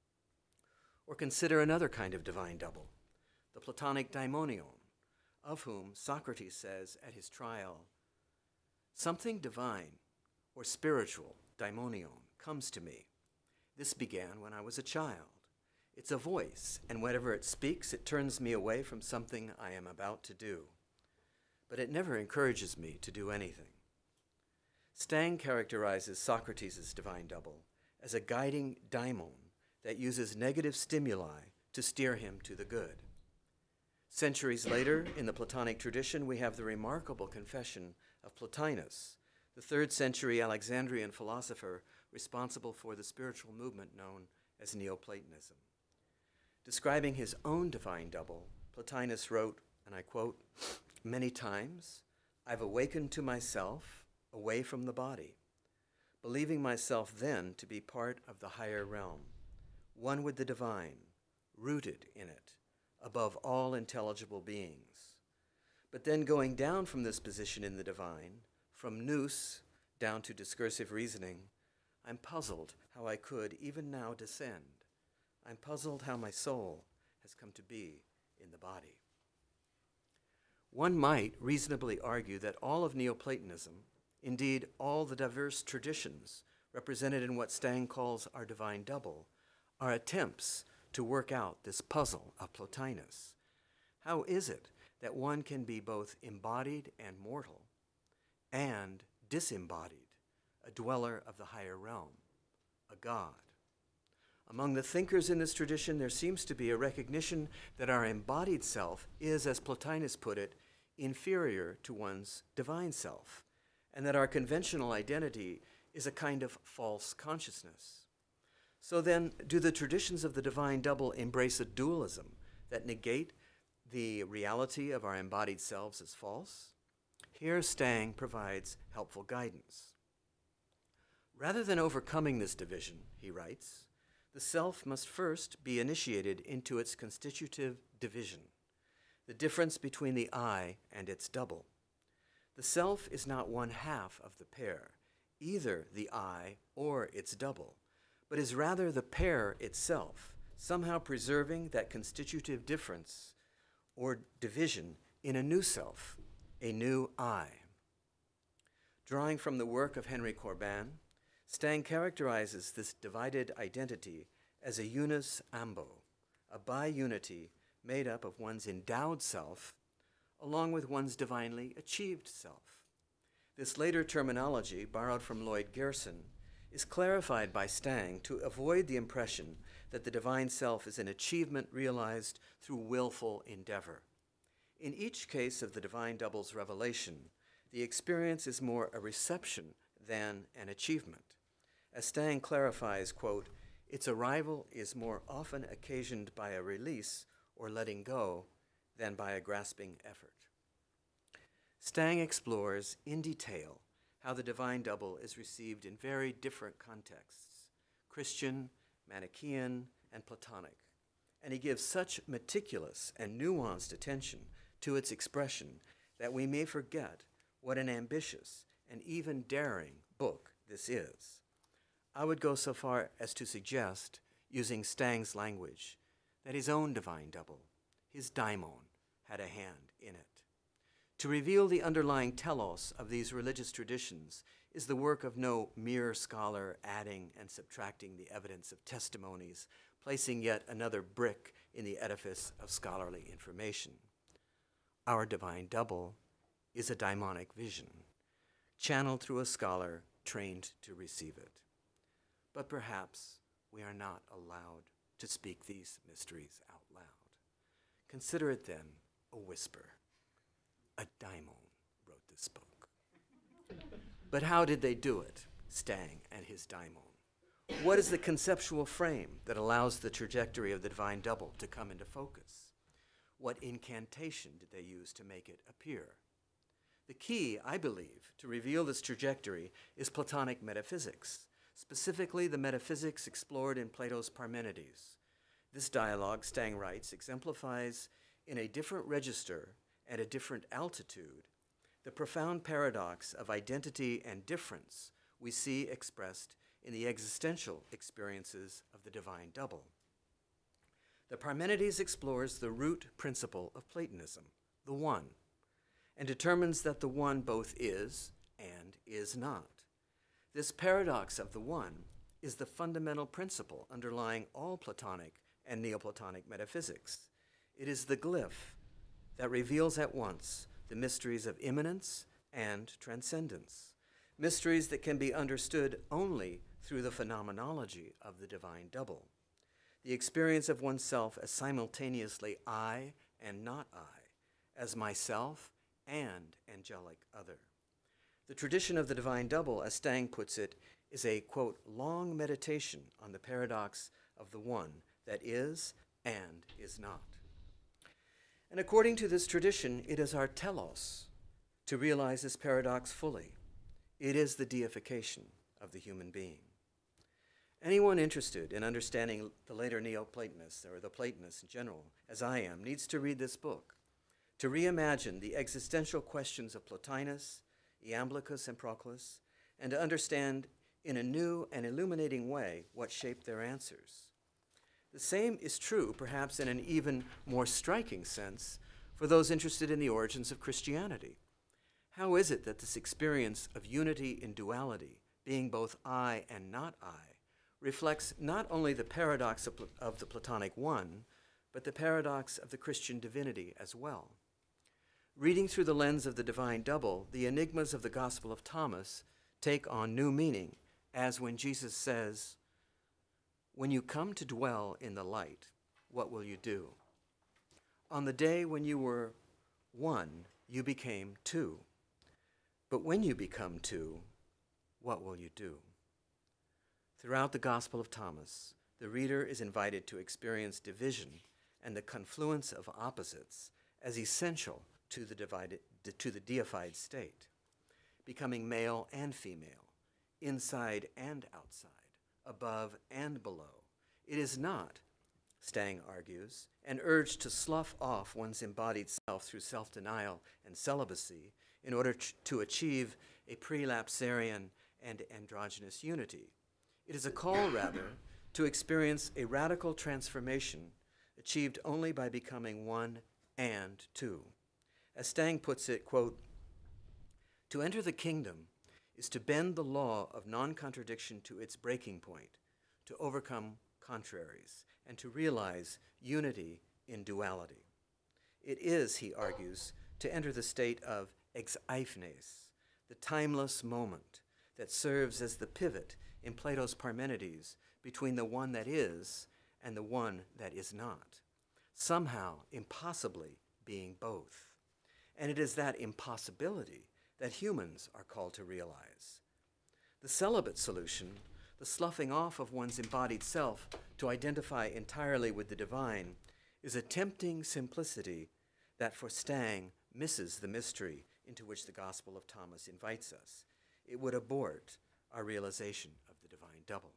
Or consider another kind of divine double, the Platonic daimonion, of whom Socrates says at his trial, 'Something divine or spiritual, daimonion, comes to me. This began when I was a child. It's a voice, and whenever it speaks, it turns me away from something I am about to do. But it never encourages me to do anything.' Stang characterizes Socrates' divine double as a guiding daimon that uses negative stimuli to steer him to the good. Centuries later, in the Platonic tradition, we have the remarkable confession of Plotinus, the third century Alexandrian philosopher responsible for the spiritual movement known as Neoplatonism. Describing his own divine double, Plotinus wrote, and I quote, 'Many times I've awakened to myself away from the body, believing myself then to be part of the higher realm, one with the divine, rooted in it, above all intelligible beings. But then going down from this position in the divine, from nous down to discursive reasoning, I'm puzzled how I could even now descend. I'm puzzled how my soul has come to be in the body.' One might reasonably argue that all of Neoplatonism, indeed all the diverse traditions represented in what Stang calls our divine double, are attempts to work out this puzzle of Plotinus. How is it that one can be both embodied and mortal, and disembodied, a dweller of the higher realm, a god? Among the thinkers in this tradition, there seems to be a recognition that our embodied self is, as Plotinus put it, inferior to one's divine self, and that our conventional identity is a kind of false consciousness. So then, do the traditions of the divine double embrace a dualism that negate the reality of our embodied selves as false? Here, Stang provides helpful guidance. Rather than overcoming this division, he writes, the self must first be initiated into its constitutive division, the difference between the I and its double. The self is not one half of the pair, either the I or its double, but is rather the pair itself, somehow preserving that constitutive difference or division in a new self, a new I. Drawing from the work of Henry Corbin, Stang characterizes this divided identity as a unus ambo, a bi-unity made up of one's endowed self along with one's divinely achieved self. This later terminology, borrowed from Lloyd Gerson, is clarified by Stang to avoid the impression that the divine self is an achievement realized through willful endeavor. In each case of the divine double's revelation, the experience is more a reception than an achievement. As Stang clarifies, quote, its arrival is more often occasioned by a release or letting go than by a grasping effort. Stang explores in detail how the divine double is received in very different contexts, Christian, Manichaean, and Platonic, and he gives such meticulous and nuanced attention to its expression that we may forget what an ambitious and even daring book this is. I would go so far as to suggest, using Stang's language, that his own divine double, his daimon, had a hand in it. To reveal the underlying telos of these religious traditions is the work of no mere scholar adding and subtracting the evidence of testimonies, placing yet another brick in the edifice of scholarly information. Our divine double is a daimonic vision, channeled through a scholar trained to receive it. But perhaps we are not allowed to speak these mysteries out loud. Consider it then a whisper. A daimon wrote this book. But how did they do it, Stang and his daimon? What is the conceptual frame that allows the trajectory of the divine double to come into focus? What incantation did they use to make it appear? The key, I believe, to reveal this trajectory is Platonic metaphysics, specifically the metaphysics explored in Plato's Parmenides. This dialogue, Stang writes, exemplifies in a different register at a different altitude the profound paradox of identity and difference we see expressed in the existential experiences of the divine double. The Parmenides explores the root principle of Platonism, the one, and determines that the one both is and is not. This paradox of the one is the fundamental principle underlying all Platonic and Neoplatonic metaphysics. It is the glyph that reveals at once the mysteries of immanence and transcendence, mysteries that can be understood only through the phenomenology of the divine double, the experience of oneself as simultaneously I and not I, as myself and angelic other. The tradition of the divine double, as Stang puts it, is a, quote, long meditation on the paradox of the one that is and is not. And according to this tradition, it is our telos to realize this paradox fully. It is the deification of the human being. Anyone interested in understanding the later Neoplatonists, or the Platonists in general, as I am, needs to read this book, to reimagine the existential questions of Plotinus, Iamblichus, and Proclus, and to understand in a new and illuminating way what shaped their answers. The same is true, perhaps in an even more striking sense, for those interested in the origins of Christianity. How is it that this experience of unity in duality, being both I and not I, reflects not only the paradox of, of the Platonic one, but the paradox of the Christian divinity as well? Reading through the lens of the divine double, the enigmas of the Gospel of Thomas take on new meaning, as when Jesus says, "When you come to dwell in the light, what will you do? On the day when you were one, you became two. But when you become two, what will you do?" Throughout the Gospel of Thomas, the reader is invited to experience division and the confluence of opposites as essential to the, divided, to the deified state, becoming male and female, inside and outside, above and below. It is not, Stang argues, an urge to slough off one's embodied self through self-denial and celibacy in order ch- to achieve a prelapsarian and androgynous unity. It is a call, rather, to experience a radical transformation achieved only by becoming one and two. As Stang puts it, quote, "To enter the kingdom is to bend the law of non-contradiction to its breaking point, to overcome contraries, and to realize unity in duality. It is," he argues, "to enter the state of ex aifnes, the timeless moment that serves as the pivot in Plato's Parmenides between the one that is and the one that is not, somehow impossibly being both. And it is that impossibility that humans are called to realize. The celibate solution, the sloughing off of one's embodied self to identify entirely with the divine, is a tempting simplicity that for Stang misses the mystery into which the Gospel of Thomas invites us. It would abort our realization of the divine double.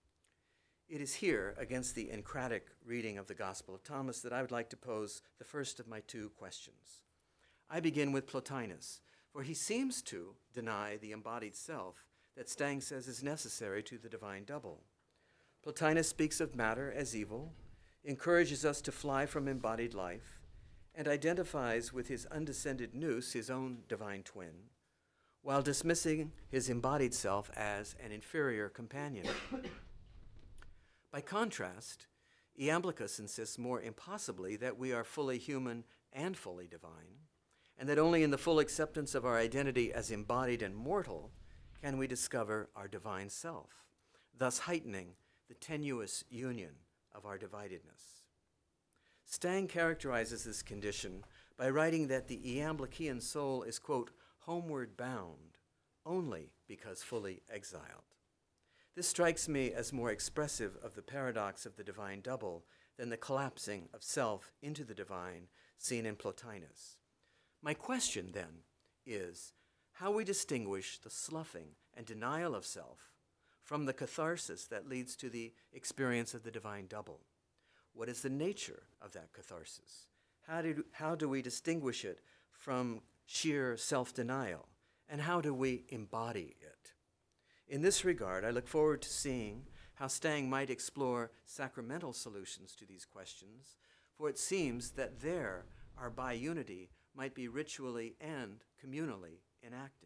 It is here, against the encratic reading of the Gospel of Thomas, that I would like to pose the first of my two questions. I begin with Plotinus, for he seems to deny the embodied self that Stang says is necessary to the divine double. Plotinus speaks of matter as evil, encourages us to fly from embodied life, and identifies with his undescended nous, his own divine twin, while dismissing his embodied self as an inferior companion. By contrast, Iamblichus insists more impossibly that we are fully human and fully divine, and that only in the full acceptance of our identity as embodied and mortal can we discover our divine self, thus heightening the tenuous union of our dividedness. Stang characterizes this condition by writing that the Iamblichian soul is, quote, homeward bound only because fully exiled. This strikes me as more expressive of the paradox of the divine double than the collapsing of self into the divine seen in Plotinus. My question, then, is how we distinguish the sloughing and denial of self from the catharsis that leads to the experience of the divine double. What is the nature of that catharsis? How do, how do we distinguish it from sheer self-denial? And how do we embody it? In this regard, I look forward to seeing how Stang might explore sacramental solutions to these questions, for it seems that there our bi-unity might be ritually and communally enacted.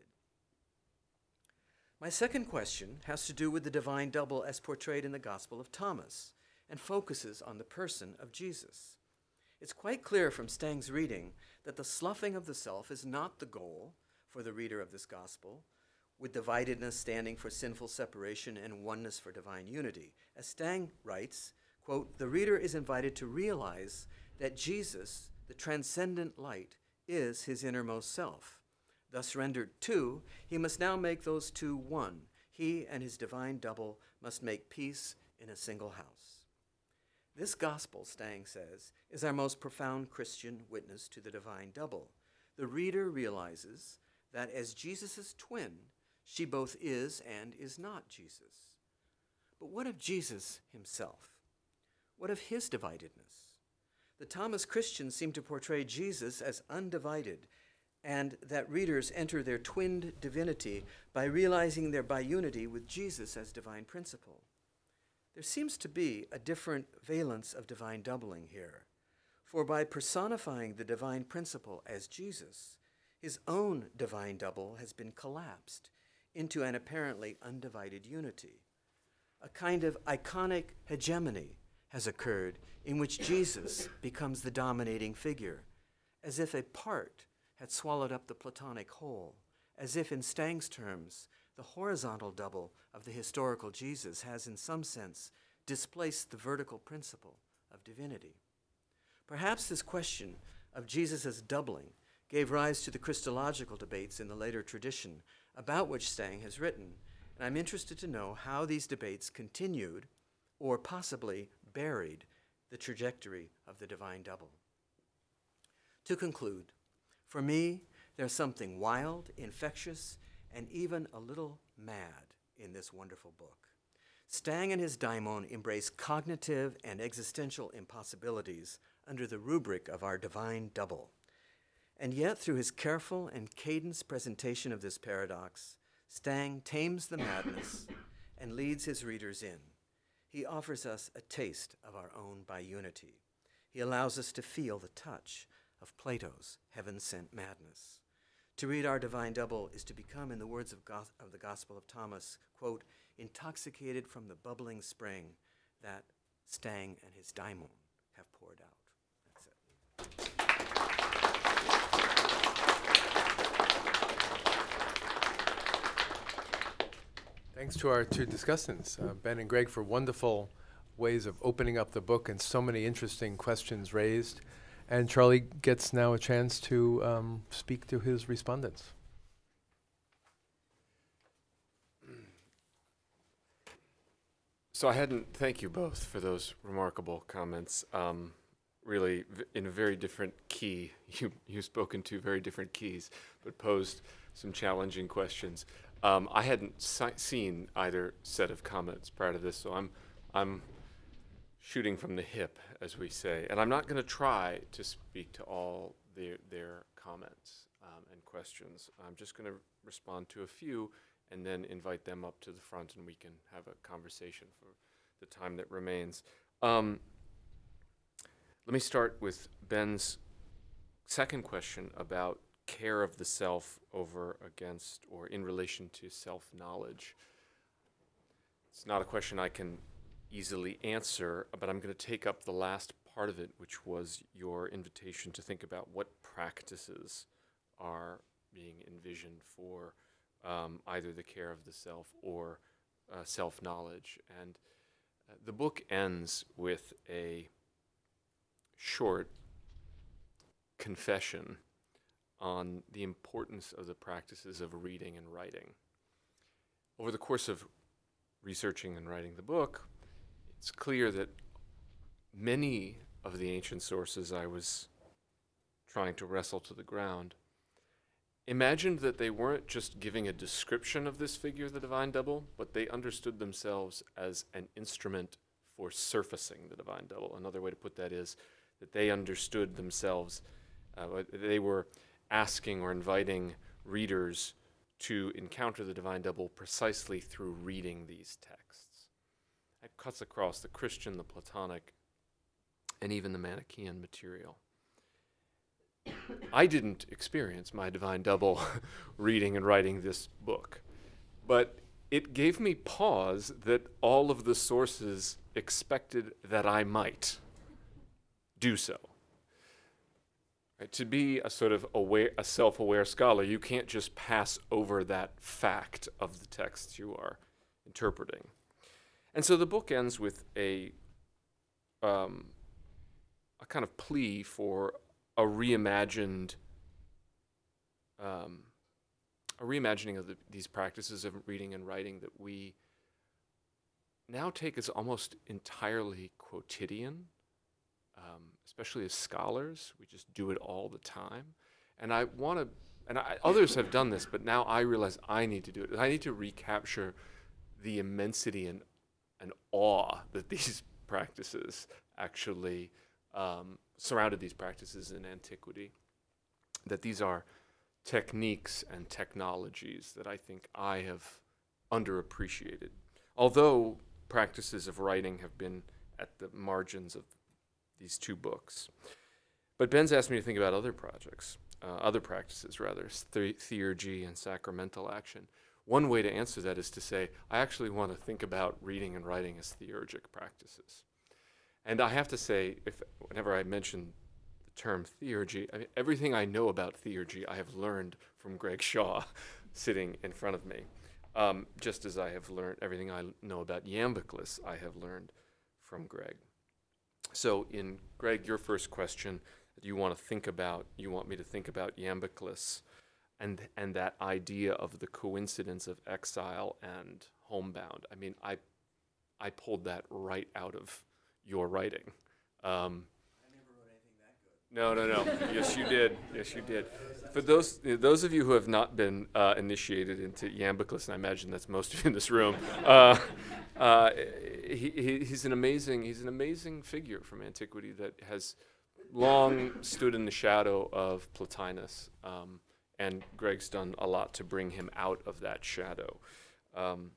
My second question has to do with the divine double as portrayed in the Gospel of Thomas and focuses on the person of Jesus. It's quite clear from Stang's reading that the sloughing of the self is not the goal for the reader of this gospel, with dividedness standing for sinful separation and oneness for divine unity. As Stang writes, quote, the reader is invited to realize that Jesus, the transcendent light, is his innermost self. Thus rendered two, he must now make those two one. He and his divine double must make peace in a single house. This gospel, Stang says, is our most profound Christian witness to the divine double. The reader realizes that as Jesus' twin, she both is and is not Jesus. But what of Jesus himself? What of his dividedness? The Thomas Christians seem to portray Jesus as undivided, and that readers enter their twinned divinity by realizing their biunity with Jesus as divine principle. There seems to be a different valence of divine doubling here, for by personifying the divine principle as Jesus, his own divine double has been collapsed into an apparently undivided unity. A kind of iconic hegemony has occurred in which Jesus becomes the dominating figure, as if a part had swallowed up the Platonic whole, as if, in Stang's terms, the horizontal double of the historical Jesus has, in some sense, displaced the vertical principle of divinity. Perhaps this question of Jesus' doubling gave rise to the Christological debates in the later tradition, about which Stang has written, and I'm interested to know how these debates continued, or possibly buried, the trajectory of the divine double. To conclude, for me, there's something wild, infectious, and even a little mad in this wonderful book. Stang and his daimon embrace cognitive and existential impossibilities under the rubric of our divine double. And yet, through his careful and cadenced presentation of this paradox, Stang tames the madness and leads his readers in. He offers us a taste of our own biunity. He allows us to feel the touch of Plato's heaven-sent madness. To read our divine double is to become, in the words of, go- of the Gospel of Thomas, quote, intoxicated from the bubbling spring that Stang and his daimon have poured out. That's it. Thanks to our two discussants, uh, Ben and Greg, for wonderful ways of opening up the book and so many interesting questions raised. And Charlie gets now a chance to um, speak to his respondents. So I hadn't, thank you both for those remarkable comments. Um, really, v- in a very different key. You, you've spoken to very different keys, but posed some challenging questions. Um, I hadn't si- seen either set of comments prior to this, so I'm, I'm shooting from the hip, as we say. And I'm not going to try to speak to all their, their comments um, and questions. I'm just going to respond to a few and then invite them up to the front, and we can have a conversation for the time that remains. Um, let me start with Ben's second question about care of the self over against or in relation to self-knowledge. It's not a question I can easily answer, but I'm going to take up the last part of it, which was your invitation to think about what practices are being envisioned for um, either the care of the self or uh, self-knowledge. And uh, the book ends with a short confession on the importance of the practices of reading and writing. Over the course of researching and writing the book, it's clear that many of the ancient sources I was trying to wrestle to the ground imagined that they weren't just giving a description of this figure, the divine double, but they understood themselves as an instrument for surfacing the divine double. Another way to put that is that they understood themselves, uh, they were asking or inviting readers to encounter the divine double precisely through reading these texts. It cuts across the Christian, the Platonic, and even the Manichaean material. I didn't experience my divine double reading and writing this book, but it gave me pause that all of the sources expected that I might do so. Right? To be a sort of aware, a self-aware scholar, you can't just pass over that fact of the texts you are interpreting. And so the book ends with a, um, a kind of plea for a reimagined, um, a reimagining of the, these practices of reading and writing that we now take as almost entirely quotidian, um, especially as scholars. We just do it all the time. And I want to, and I, others have done this, but now I realize I need to do it. I need to recapture the immensity and, and awe that these practices actually um, surrounded these practices in antiquity, that these are techniques and technologies that I think I have underappreciated. Although practices of writing have been at the margins of these two books. But Ben's asked me to think about other projects, uh, other practices rather, the theurgy and sacramental action. One way to answer that is to say, I actually want to think about reading and writing as theurgic practices. And I have to say, if whenever I mention the term theurgy, I mean, everything I know about theurgy I have learned from Greg Shaw sitting in front of me. Um, just as I have learned everything I know about iambic-less, I have learned from Greg. So in Greg, your first question, you want to think about, you want me to think about iambic-less and, and that idea of the coincidence of exile and homebound. I mean, I, I pulled that right out of your writing. Um, I never wrote anything that good. No, no, no. Yes, you did. Yes, you did. For those those of you who have not been uh, initiated into iambic-less, and I imagine that's most of you in this room, uh, uh, he, he, he's an amazing he's an amazing figure from antiquity that has long stood in the shadow of Plotinus, um, and Greg's done a lot to bring him out of that shadow. Um,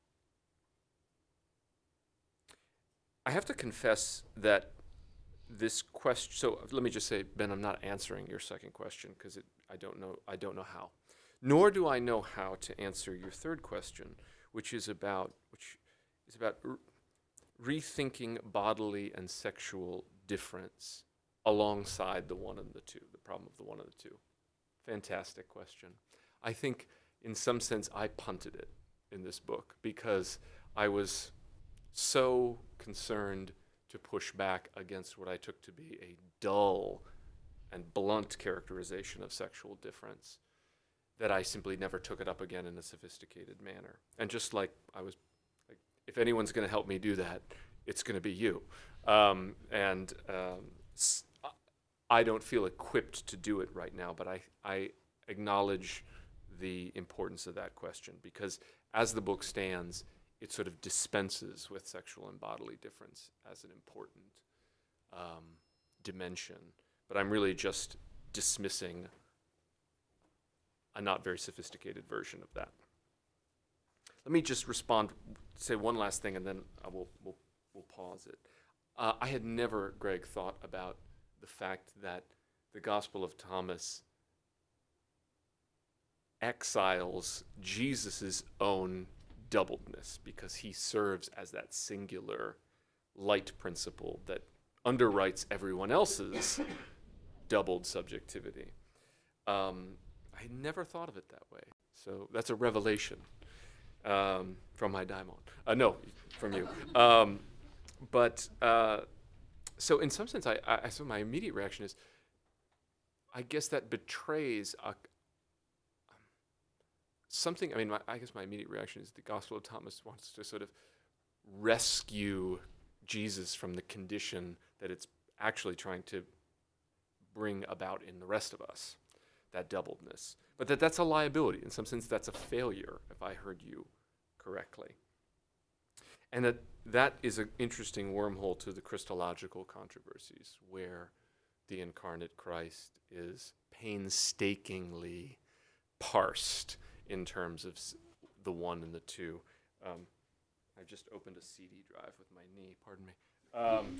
I have to confess that this question, so let me just say, Ben, I'm not answering your second question because I don't know I don't know how. Nor do I know how to answer your third question, which is about which is about re rethinking bodily and sexual difference alongside the one and the two, the problem of the one and the two. Fantastic question. I think in some sense I punted it in this book because I was so concerned to push back against what I took to be a dull and blunt characterization of sexual difference that I simply never took it up again in a sophisticated manner. And just like I was, like, if anyone's going to help me do that, it's going to be you. Um, and um, s I don't feel equipped to do it right now, but I, I acknowledge the importance of that question because as the book stands, it sort of dispenses with sexual and bodily difference as an important um, dimension. But I'm really just dismissing a not very sophisticated version of that. Let me just respond, say one last thing, and then I will, we'll, we'll pause it. Uh, I had never, Greg, thought about the fact that the Gospel of Thomas exiles Jesus' own doubledness, because he serves as that singular light principle that underwrites everyone else's doubled subjectivity. Um, I never thought of it that way. So that's a revelation um, from my daimon. Uh, no, from you. Um, but uh, so in some sense, I, I so my immediate reaction is, I guess that betrays a, something. I mean, my, I guess my immediate reaction is the Gospel of Thomas wants to sort of rescue Jesus from the condition that it's actually trying to bring about in the rest of us, that doubledness. But that that's a liability. In some sense, that's a failure, if I heard you correctly. And that that is an interesting wormhole to the Christological controversies, where the incarnate Christ is painstakingly parsed in terms of s- the one and the two. Um, I just opened a C D drive with my knee, pardon me. Um,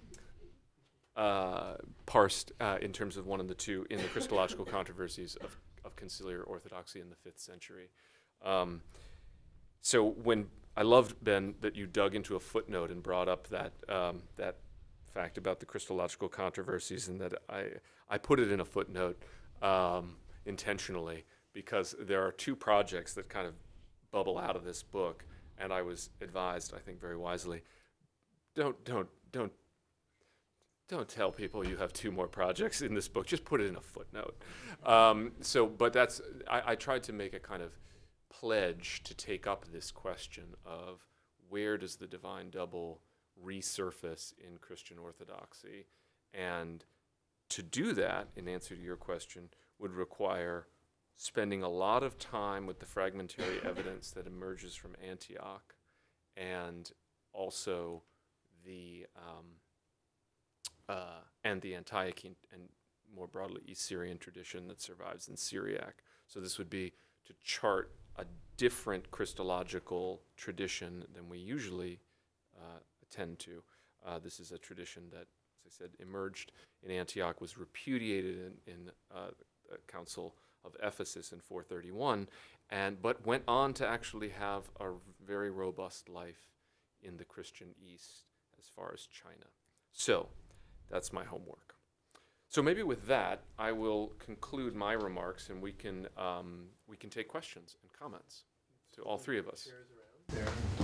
uh, parsed uh, in terms of one and the two in the Christological controversies of, of conciliar orthodoxy in the fifth century. Um, so when I loved, Ben, that you dug into a footnote and brought up that um, that fact about the Christological controversies, and that I I put it in a footnote um, intentionally, because there are two projects that kind of bubble out of this book, and I was advised, I think very wisely, don't don't don't don't tell people you have two more projects in this book. Just put it in a footnote. Um, so, but that's I, I tried to make a kind of pledge to take up this question of where does the divine double resurface in Christian orthodoxy, and to do that, in answer to your question, would require spending a lot of time with the fragmentary evidence that emerges from Antioch, and also the um, uh, and the Antiochian and more broadly East Syrian tradition that survives in Syriac. So this would be to chart a different Christological tradition than we usually uh, attend to. Uh, this is a tradition that, as I said, emerged in Antioch, was repudiated in, in uh, the Council of Ephesus in four thirty-one, and but went on to actually have a very robust life in the Christian East as far as China. So that's my homework. So maybe with that, I will conclude my remarks, and we can um, we can take questions and comments to all three of us. There.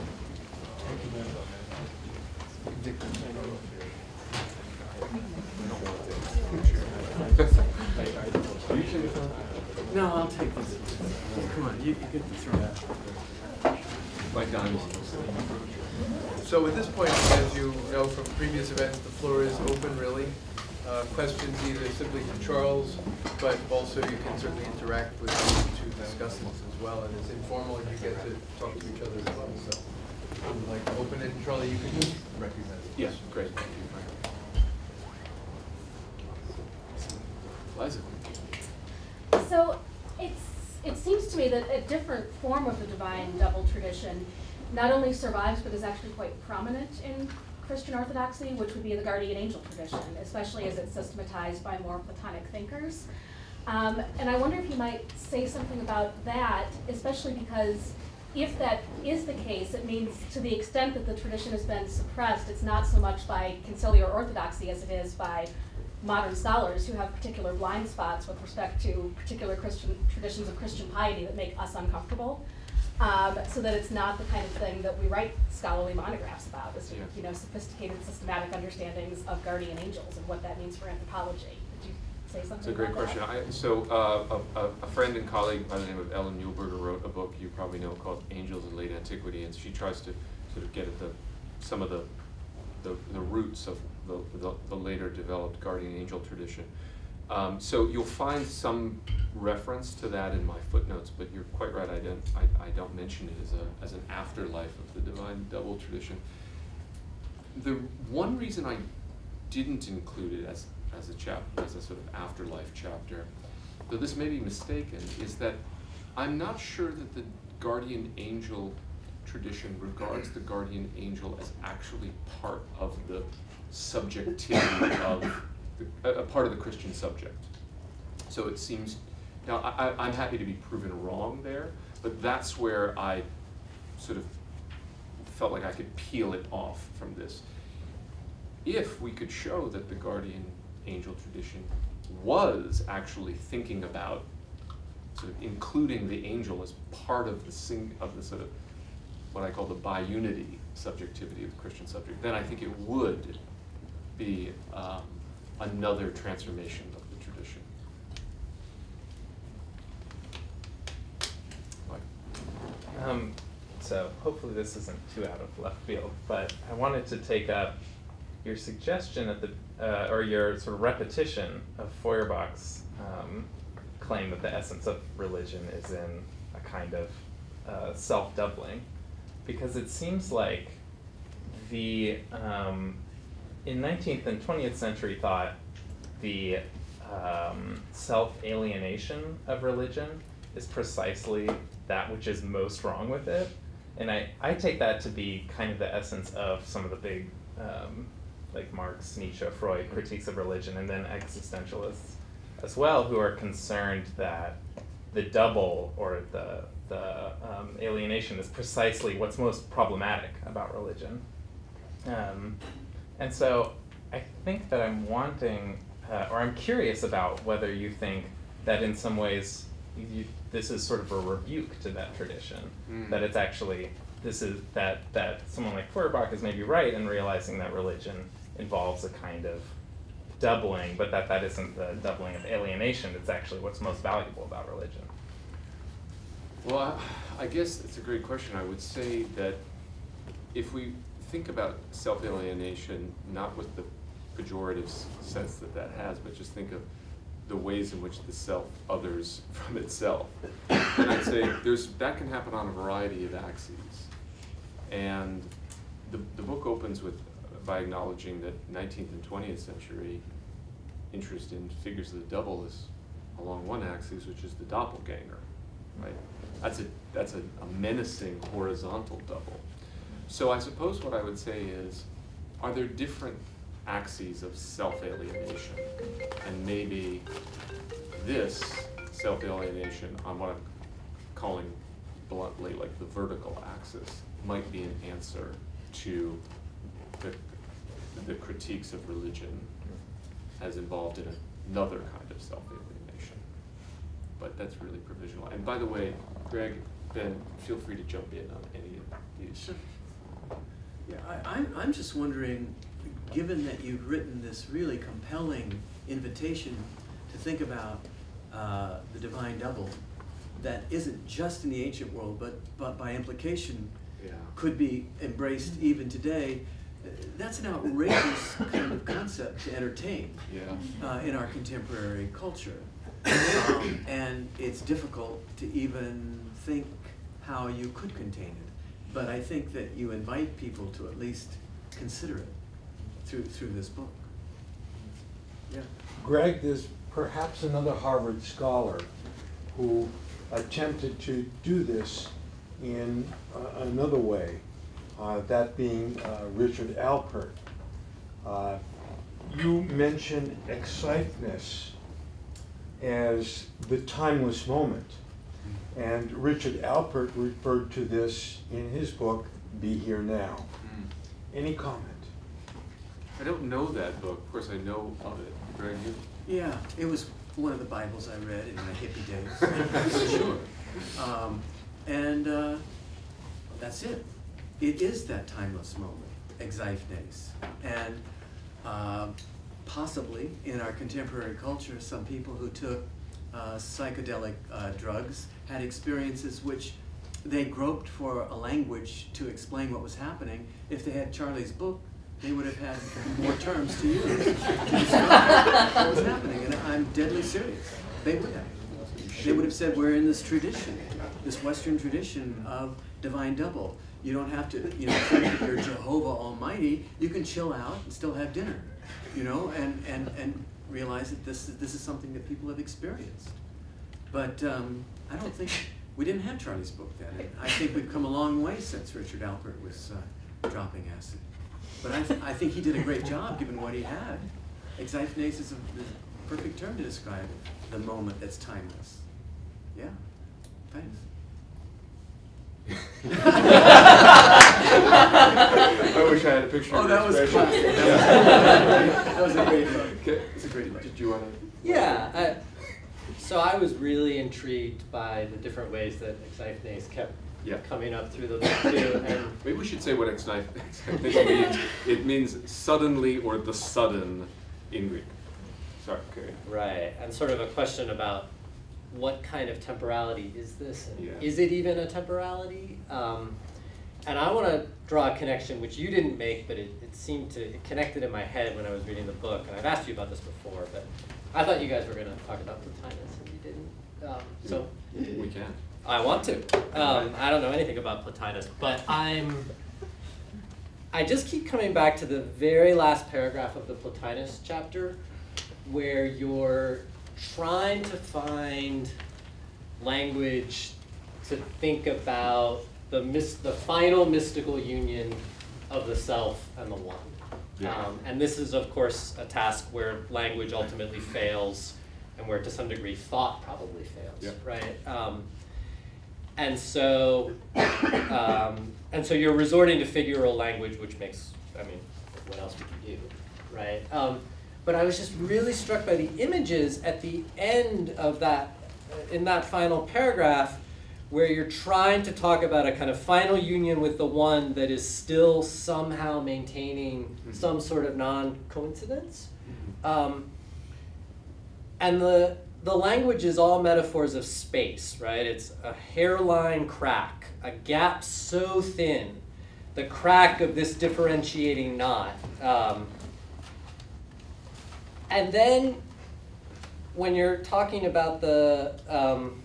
No, I'll take this. Come on, you, you get the throw. Like diamonds. So at this point, as you know from previous events, the floor is open, really. Uh, questions either simply to Charles, but also you can certainly interact with the two discussants as well, and it's informal, and you get to talk to each other as well. So I would like to open it, and Charlie, you can just recognize it. Yes, great. Thank you. Liza. So it's, it seems to me that a different form of the divine double tradition not only survives, but is actually quite prominent in Christian orthodoxy, which would be the guardian angel tradition, especially as it's systematized by more Platonic thinkers. Um, and I wonder if you might say something about that, especially because if that is the case, it means to the extent that the tradition has been suppressed, it's not so much by conciliar orthodoxy as it is by modern scholars who have particular blind spots with respect to particular Christian traditions of Christian piety that make us uncomfortable. Um, so that it's not the kind of thing that we write scholarly monographs about, is, you know, sophisticated, systematic understandings of guardian angels and what that means for anthropology. Did you say something It's a great about question. that? I, so uh, a, a friend and colleague by the name of Ellen Muehlberger wrote a book you probably know called Angels in Late Antiquity, and she tries to sort of get at the some of the the, the roots of the, the, the later developed guardian angel tradition. Um, so you'll find some reference to that in my footnotes, but you're quite right, I don't, I, I don't mention it as, a, as an afterlife of the divine double tradition. The one reason I didn't include it as, as a chapter, as a sort of afterlife chapter, though this may be mistaken, is that I'm not sure that the guardian angel tradition regards the guardian angel as actually part of the subjectivity of the, a, a part of the Christian subject. So it seems, now I, I, I'm happy to be proven wrong there, but that's where I sort of felt like I could peel it off from this. If we could show that the guardian angel tradition was actually thinking about sort of including the angel as part of the sing of the sort of what I call the bi-unity subjectivity of the Christian subject, then I think it would be um, another transformation of the tradition. Um, so hopefully this isn't too out of left field, but I wanted to take up your suggestion at the, uh, or your sort of repetition of Feuerbach's um, claim that the essence of religion is in a kind of uh, self-doubling, because it seems like the, um, in nineteenth and twentieth century thought, the um, self-alienation of religion is precisely that which is most wrong with it. And I, I take that to be kind of the essence of some of the big, um, like Marx, Nietzsche, Freud critiques of religion, and then existentialists as well, who are concerned that the double or the, the um, alienation is precisely what's most problematic about religion. Um, and so I think that I'm wanting, uh, or I'm curious about whether you think that in some ways you, this is sort of a rebuke to that tradition, mm. that it's actually, this is, that, that someone like Feuerbach is maybe right in realizing that religion involves a kind of doubling, but that that isn't the doubling of alienation, it's actually what's most valuable about religion. Well, I, I guess it's a great question. I would say that if we think about self-alienation, not with the pejorative sense that that has, but just think of the ways in which the self others from itself. And I'd say there's, that can happen on a variety of axes. And the, the book opens with, by acknowledging that nineteenth and twentieth century interest in figures of the double is along one axis, which is the doppelganger, right? That's a, that's a, a menacing horizontal double. So I suppose what I would say is, are there different axes of self-alienation? And maybe this self-alienation on what I'm calling bluntly like the vertical axis might be an answer to the, the critiques of religion as involved in another kind of self-alienation. But that's really provisional. And by the way, Greg, Ben, feel free to jump in on any of these. Yeah, I, I'm, I'm just wondering, given that you've written this really compelling invitation to think about uh, the divine double, that isn't just in the ancient world, but, but by implication yeah. could be embraced even today, that's an outrageous kind of concept to entertain yeah. uh, in our contemporary culture. Um, and it's difficult to even think how you could contain it. But I think that you invite people to at least consider it through, through this book. Yeah. Greg, there's perhaps another Harvard scholar who attempted to do this in uh, another way, uh, that being uh, Richard Alpert. Uh, you mentioned exciteness as the timeless moment. And Richard Alpert referred to this in his book, Be Here Now. Mm. Any comment? I don't know that book. Of course, I know of it. Greg, you? Yeah, it was one of the Bibles I read in my hippie days. Sure. Um, and uh, that's it. It is that timeless moment, Exeifnes. And uh, possibly in our contemporary culture, some people who took uh, psychedelic uh, drugs had experiences which they groped for a language to explain what was happening. If they had Charlie's book, they would have had more terms to use to describe what was happening. And I'm deadly serious. They would have. They would have said, we're in this tradition, this Western tradition of divine double. You don't have to, you know, think that you're Jehovah Almighty. You can chill out and still have dinner, you know, and, and, and realize that this, this is something that people have experienced. But um, I don't think, we didn't have Charlie's book then. And I think we've come a long way since Richard Alpert was uh, dropping acid. But I, th I think he did a great job given what he had. Exiphanase is a, is a perfect term to describe the moment that's timeless. Yeah, thanks. I wish I had a picture Oh, of that your was expression. classic. That was a great look. Okay. It's a great look. Did you want to? Yeah. I, so I was really intrigued by the different ways that exiphanase kept Yeah. coming up through the book too. And Maybe we should say what exiphanase means. It means suddenly or the sudden in Greek. Sorry, Carrie. right, and sort of a question about what kind of temporality is this, and Yeah. is it even a temporality? Um, and I want to draw a connection which you didn't make, but it, it seemed to it connected in my head when I was reading the book. And I've asked you about this before, but I thought you guys were going to talk about Plotinus, and you didn't. Um, so We can. I want to. Um, I don't know anything about Plotinus, but I'm. I just keep coming back to the very last paragraph of the Plotinus chapter, where you're trying to find language to think about the mis- the final mystical union of the self and the one. Yeah. Um, and this is, of course, a task where language ultimately fails, and where, to some degree, thought probably fails. Yeah. Right. Um, and so, um, and so you're resorting to figural language, which makes, I mean, what else would you do, right? Um, but I was just really struck by the images at the end of that, in that final paragraph, where you're trying to talk about a kind of final union with the one that is still somehow maintaining mm-hmm. some sort of non-coincidence. Mm-hmm. Um, and the the language is all metaphors of space, right? It's a hairline crack, a gap so thin, the crack of this differentiating knot. Um, and then when you're talking about the, um,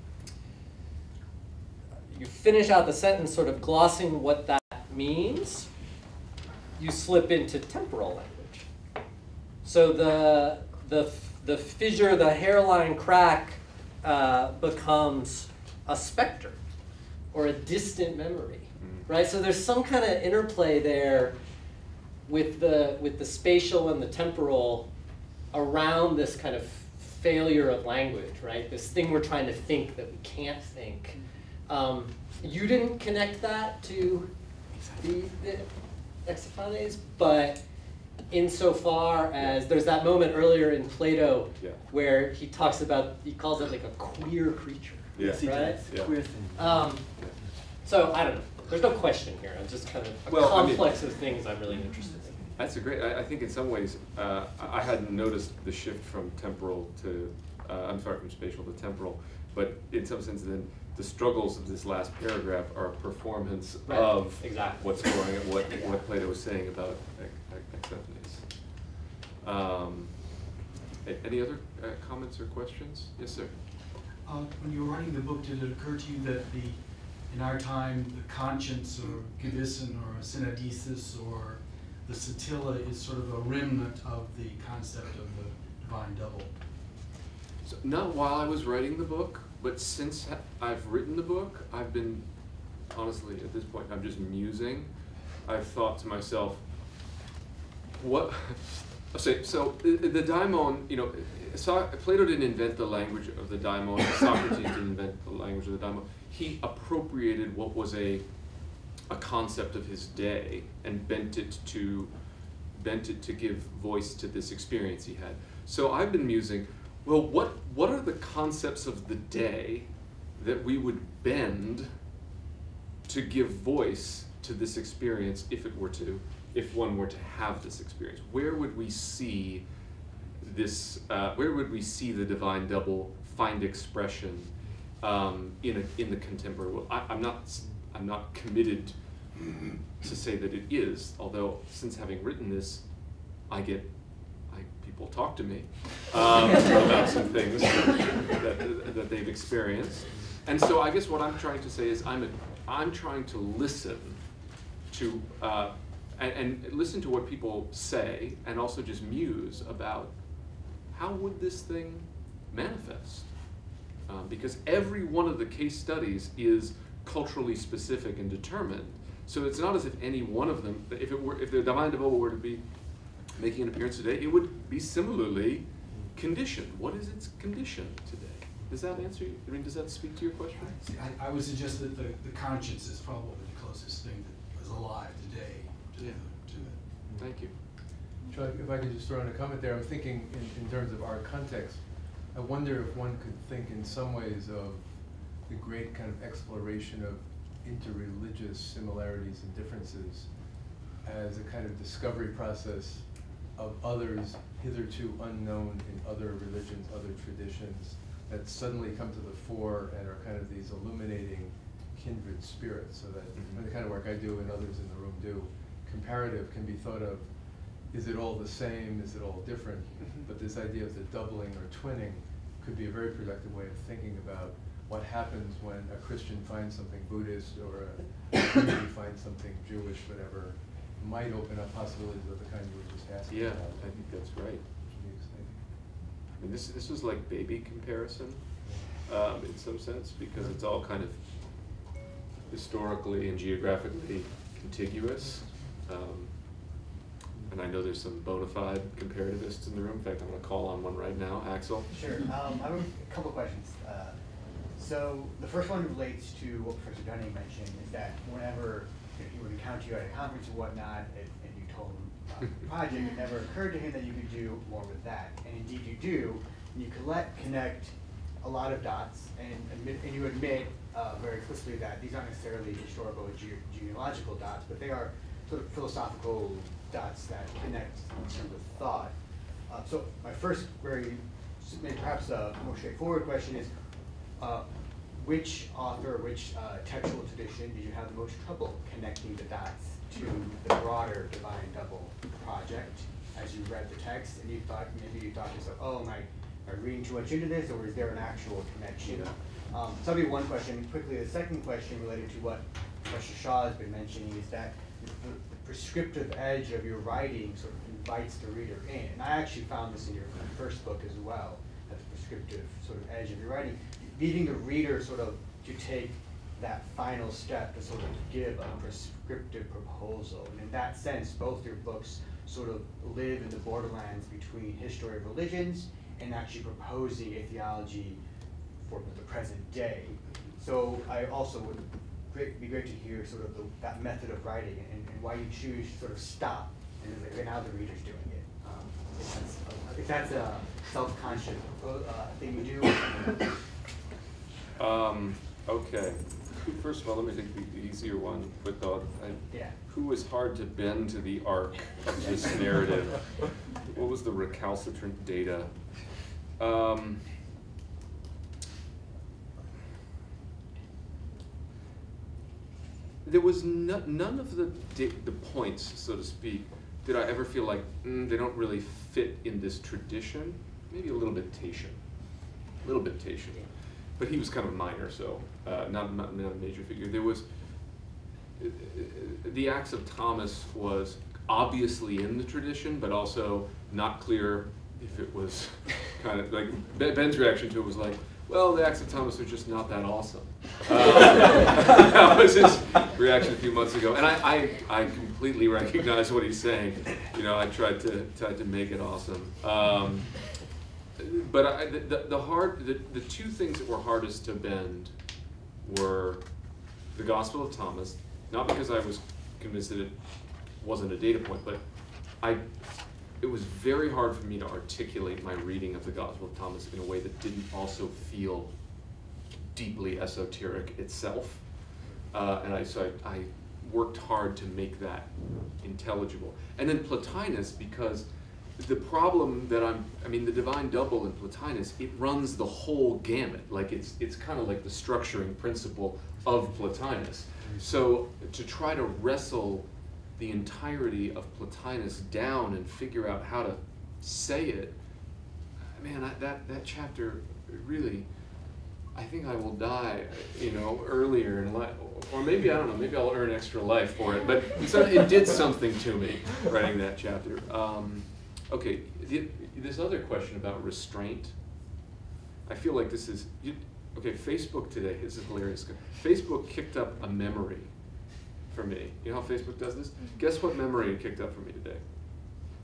you finish out the sentence sort of glossing what that means, you slip into temporal language. So the, the, the fissure, the hairline crack uh, becomes a specter or a distant memory, right? So there's some kind of interplay there with the, with the spatial and the temporal around this kind of failure of language, right? This thing we're trying to think that we can't think. Um, you didn't connect that to the, the exiphanase, but insofar as there's that moment earlier in Plato Yeah. where he talks about, he calls it like a queer creature, Yeah. right? Yeah. Queer thing. Um, so I don't know. There's no question here. I'm just kind of a Well, I mean- complex of things I'm really interested in. That's a great, I, I think in some ways, uh, I I hadn't noticed the shift from temporal to, uh, I'm sorry, from spatial to temporal, but in some sense then, the struggles of this last paragraph are a performance Right. of Exactly. what's going on, what, what Plato was saying about exiphanase. Um, a- any other uh, comments or questions? Yes, sir. Uh, when you were writing the book, did it occur to you that the, in our time, the conscience or gewissen or synadesis or the satilla is sort of a remnant of the concept of the divine double? So not while I was writing the book, but since ha- I've written the book, I've been, honestly, at this point, I'm just musing. I've thought to myself, what, so, so the, the daimon, you know, so, Plato didn't invent the language of the daimon, Socrates didn't invent the language of the daimon. He appropriated what was a, a concept of his day and bent it to, bent it to give voice to this experience he had. So I've been musing, well, what, what are the concepts of the day that we would bend to give voice to this experience if it were to, if one were to have this experience? Where would we see this, uh, where would we see the divine double find expression um, in, a, in the contemporary world? I, I'm not, I'm not committed to say that it is, although since having written this, I get people talk to me um, about some things that, that they've experienced. And so I guess what I'm trying to say is I'm, a, I'm trying to listen to, uh, and, and listen to what people say, and also just muse about how would this thing manifest? Um, because every one of the case studies is culturally specific and determined. So it's not as if any one of them, if it were, if the divine double were to be making an appearance today, it would be similarly conditioned. What is its condition today? Does that answer you? I mean, does that speak to your question? See, I, I would suggest that the, the conscience is probably the closest thing that is alive today to, Yeah. the, to it. Thank you. Chuck, if I could just throw in a comment there, I'm thinking in, in terms of our context, I wonder if one could think in some ways of the great kind of exploration of interreligious similarities and differences as a kind of discovery process of others hitherto unknown in other religions, other traditions, that suddenly come to the fore and are kind of these illuminating kindred spirits, so that Mm-hmm. the kind of work I do and others in the room do, comparative can be thought of, is it all the same, is it all different? Mm-hmm. But this idea of the doubling or twinning could be a very productive way of thinking about what happens when a Christian finds something Buddhist or a community finds something Jewish, whatever, might open up possibilities of the kind you were just asking Yeah, about. I think that's right. Which would be exciting. I mean, this this is like baby comparison, um, in some sense, because it's all kind of historically and geographically contiguous. Um, and I know there's some bona fide comparativists in the room. In fact, I'm going to call on one right now, Axel. Sure. Um, I have a couple of questions. Uh, so the first one relates to what Professor Dunning mentioned, is that whenever he would encounter you at a conference or whatnot, and, and you told him about your project, it never occurred to him that you could do more with that. And indeed you do. And you collect, connect a lot of dots, and, admit, and you admit uh, very explicitly that these aren't necessarily historical or ge genealogical dots, but they are sort of philosophical dots that connect in terms of thought. Uh, so my first very, maybe perhaps a more straightforward question is, uh, which author, which uh, textual tradition did you have the most trouble connecting the dots to the broader Divine Double project as you read the text, and you thought, maybe you thought to yourself, oh, am I, am I reading too much into this, or is there an actual connection? Yeah. Um, so that'll be one question. Quickly, the second question related to what Professor Shaw has been mentioning is that the, the prescriptive edge of your writing sort of invites the reader in. And I actually found this in your first book as well, that the prescriptive sort of edge of your writing, leaving the reader sort of to take that final step to sort of give a prescriptive proposal. And in that sense, both your books sort of live in the borderlands between history of religions and actually proposing a theology for the present day. So I also would great, be great to hear sort of the, that method of writing and, and why you choose to sort of stop and then like, now the reader's doing it. Um, if, that's a, if that's a self-conscious uh, thing you do. Um, okay. First of all, let me take the, the easier one with the, I, Yeah. who is hard to bend to the arc of this narrative? What was the recalcitrant data? Um, there was no, none of the the points, so to speak, did I ever feel like mm, they don't really fit in this tradition. Maybe a little bit Tatian, a little bit Tatian, but he was kind of minor, so uh, not, not not a major figure. There was uh, the Acts of Thomas was obviously in the tradition, but also not clear if it was kind of like Ben's reaction to it was like, well, the Acts of Thomas are just not that awesome. Uh, that was his reaction a few months ago, and I, I, I completely recognize what he's saying. You know, I tried to tried to make it awesome, um, but I, the, the hard the, the two things that were hardest to bend were the Gospel of Thomas, not because I was convinced that it wasn't a data point, but I. It was very hard for me to articulate my reading of the Gospel of Thomas in a way that didn't also feel deeply esoteric itself. Uh, and I, so I, I worked hard to make that intelligible. And then Plotinus, because the problem that I'm, I mean, the Divine Double in Plotinus, it runs the whole gamut. Like it's, it's kind of like the structuring principle of Plotinus. So to try to wrestle the entirety of Plotinus down and figure out how to say it, man, I, that, that chapter really, I think I will die, you know, earlier in life, or maybe, I don't know, maybe I'll earn extra life for it, but so it did something to me, writing that chapter. Um, okay, the, this other question about restraint, I feel like this is, you, okay, Facebook today, this is hilarious. Facebook kicked up a memory for me. You know how Facebook does this? Guess what memory it kicked up for me today?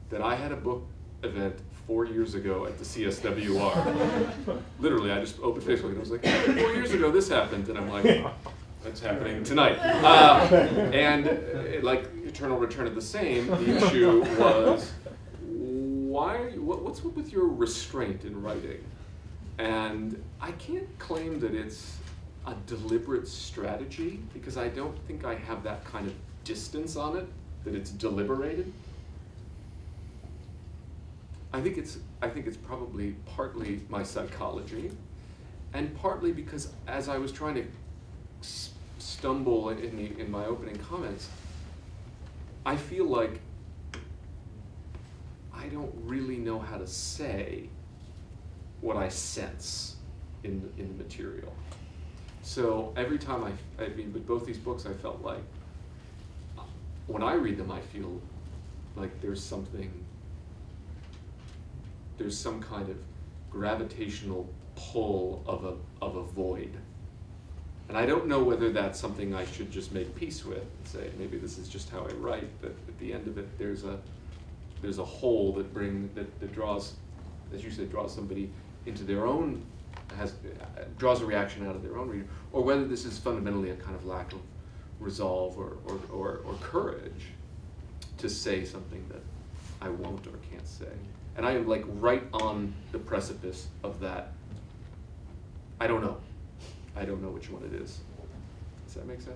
that I had a book event four years ago at the C S W R. Literally, I just opened Facebook and I was like, hey, four years ago this happened, and I'm like, that's happening tonight. Uh, and uh, like Eternal Return of the Same, the issue was, why are you, what, what's with your restraint in writing? And I can't claim that it's a deliberate strategy, because I don't think I have that kind of distance on it, that it's deliberated. I think it's, I think it's probably partly my psychology, and partly because as I was trying to s stumble in, the, in my opening comments, I feel like I don't really know how to say what I sense in the, in the material. So every time I, I mean, with both these books, I felt like, when I read them, I feel like there's something, there's some kind of gravitational pull of a, of a void. And I don't know whether that's something I should just make peace with and say, maybe this is just how I write, but at the end of it, there's a, there's a hole that bring, that, that draws, as you said, draws somebody into their own, has, uh, draws a reaction out of their own reader, or whether this is fundamentally a kind of lack of resolve or, or, or, or courage to say something that I won't or can't say. And I am like right on the precipice of that. I don't know. I don't know which one it is. Does that make sense?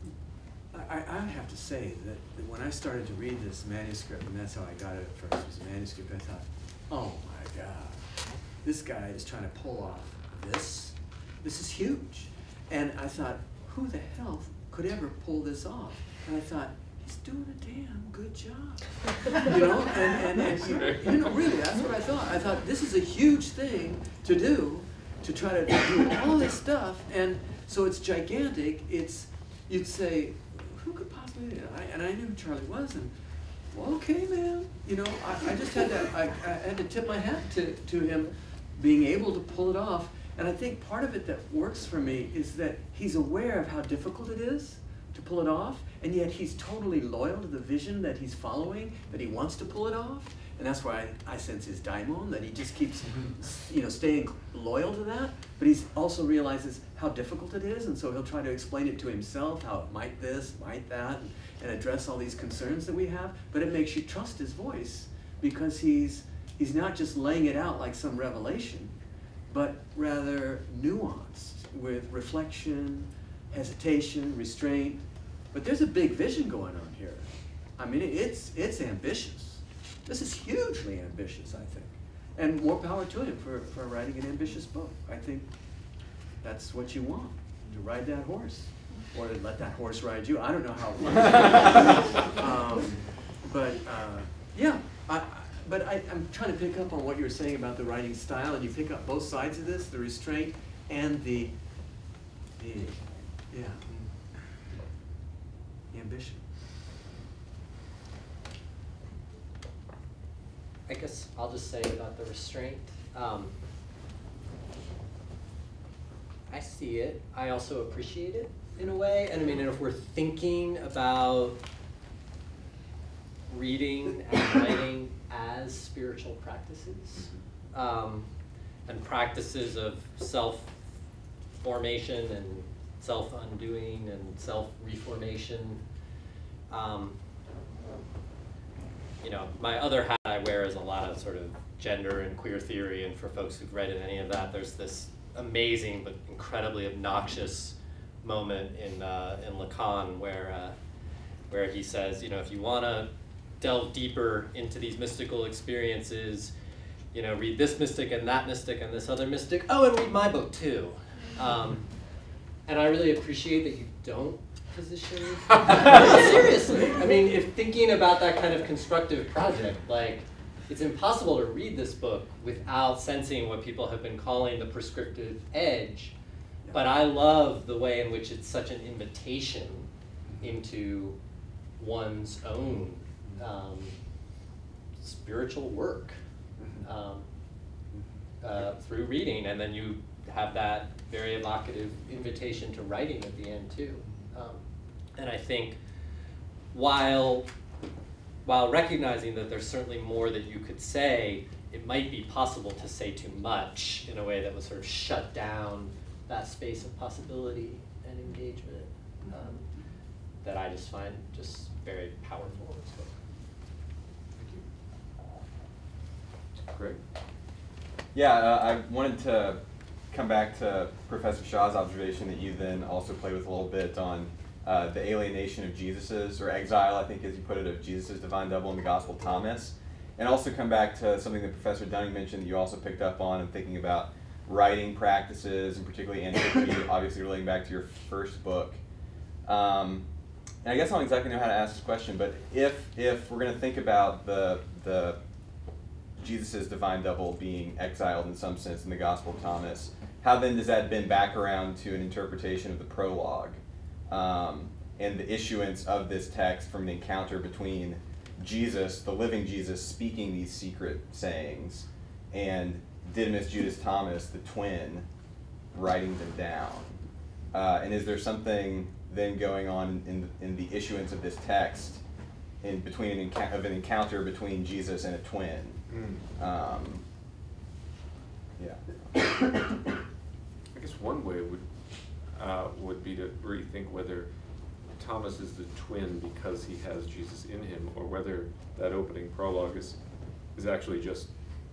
I, I have to say that, that when I started to read this manuscript, and that's how I got it at first, was a manuscript, I thought, oh my God, this guy is trying to pull off this. This is huge. And I thought, who the hell could ever pull this off? And I thought, he's doing a damn good job. You know, and, and, and you, you know, really, that's what I thought. I thought, this is a huge thing to do, to try to do all this stuff, and so it's gigantic. It's, you'd say, who could possibly do it? I, and I knew who Charlie was, and well, okay, man. You know, I, I just had to, I, I had to tip my hat to, to him being able to pull it off. And I think part of it that works for me is that he's aware of how difficult it is to pull it off, and yet he's totally loyal to the vision that he's following, that he wants to pull it off. And that's why I, I sense his daimon, that he just keeps, you know, staying loyal to that. But he also realizes how difficult it is, and so he'll try to explain it to himself, how it might this, might that, and, and address all these concerns that we have. But it makes you trust his voice, because he's, he's not just laying it out like some revelation, but rather nuanced with reflection, hesitation, restraint. But there's a big vision going on here. I mean, it's, it's ambitious. This is hugely ambitious, I think. And more power to him for, for writing an ambitious book. I think that's what you want, to ride that horse. Or to let that horse ride you. I don't know how it works. um, but uh, yeah, I, I, but I, I'm trying to pick up on what you were saying about the writing style, and you pick up both sides of this, the restraint and the, the yeah, the ambition. I guess I'll just say about the restraint. Um, I see it. I also appreciate it in a way. And I mean, if we're thinking about reading and writing as spiritual practices, um, and practices of self-formation and self-undoing and self-reformation, um, you know, my other hat I wear is a lot of sort of gender and queer theory, and for folks who've read any of that, there's this amazing but incredibly obnoxious moment in uh, in Lacan where uh, where he says, you know, if you want to delve deeper into these mystical experiences, you know, read this mystic and that mystic and this other mystic. Oh, and read my book too. Um, and I really appreciate that you don't position. No, seriously. I mean, if thinking about that kind of constructive project, like, it's impossible to read this book without sensing what people have been calling the prescriptive edge. Yeah. But I love the way in which it's such an invitation into one's own um, spiritual work um, uh, through reading, and then you have that very evocative invitation to writing at the end too. Um, and I think while while recognizing that there's certainly more that you could say, it might be possible to say too much in a way that would sort of shut down that space of possibility and engagement um, that I just find just very powerful. So. Thank you. Greg? Yeah, uh, I wanted to come back to Professor Shaw's observation that you then also played with a little bit on uh, the alienation of Jesus's, or exile, I think as you put it, of Jesus's divine double in the Gospel of Thomas. And also come back to something that Professor Dunning mentioned that you also picked up on in thinking about writing practices, and particularly antiquity, obviously relating back to your first book. Um, and I guess I don't exactly know how to ask this question, but if if we're going to think about the the Jesus' divine double being exiled in some sense in the Gospel of Thomas, how then does that bend back around to an interpretation of the prologue um, and the issuance of this text from an encounter between Jesus, the living Jesus, speaking these secret sayings, and Didymus Judas Thomas, the twin, writing them down? Uh, and is there something then going on in the, in the issuance of this text in between an enc- of an encounter between Jesus and a twin? Mm. Um, yeah. I guess one way would uh, would be to rethink whether Thomas is the twin because he has Jesus in him, or whether that opening prologue is is actually just,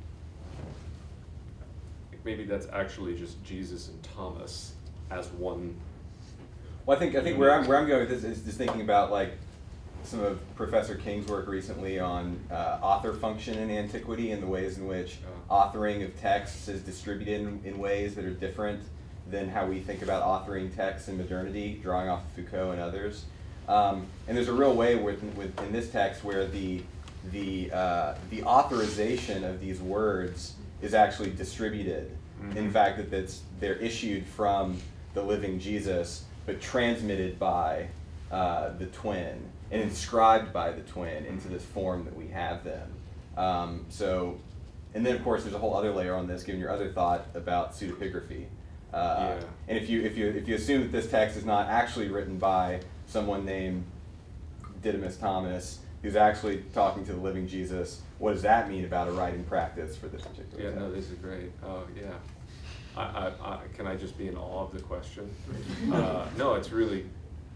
maybe that's actually just Jesus and Thomas as one. Well, I think I think where I'm where I'm going with this is just thinking about like some of Professor King's work recently on uh, author function in antiquity and the ways in which authoring of texts is distributed in, in ways that are different than how we think about authoring texts in modernity, drawing off of Foucault and others. Um, and there's a real way with, with, in this text where the, the, uh, the authorization of these words is actually distributed. Mm-hmm. In fact, that that's, they're issued from the living Jesus, but transmitted by uh, the twin and inscribed by the twin into this form that we have them. Um, so, and then of course there's a whole other layer on this, given your other thought about pseudepigraphy. Uh, yeah. And if you if you if you assume that this text is not actually written by someone named Didymus Thomas, who's actually talking to the living Jesus, what does that mean about a writing practice for this particular Yeah, text? no, this is great. Oh, yeah. I, I, I, can I just be in awe of the question? uh, no, it's really.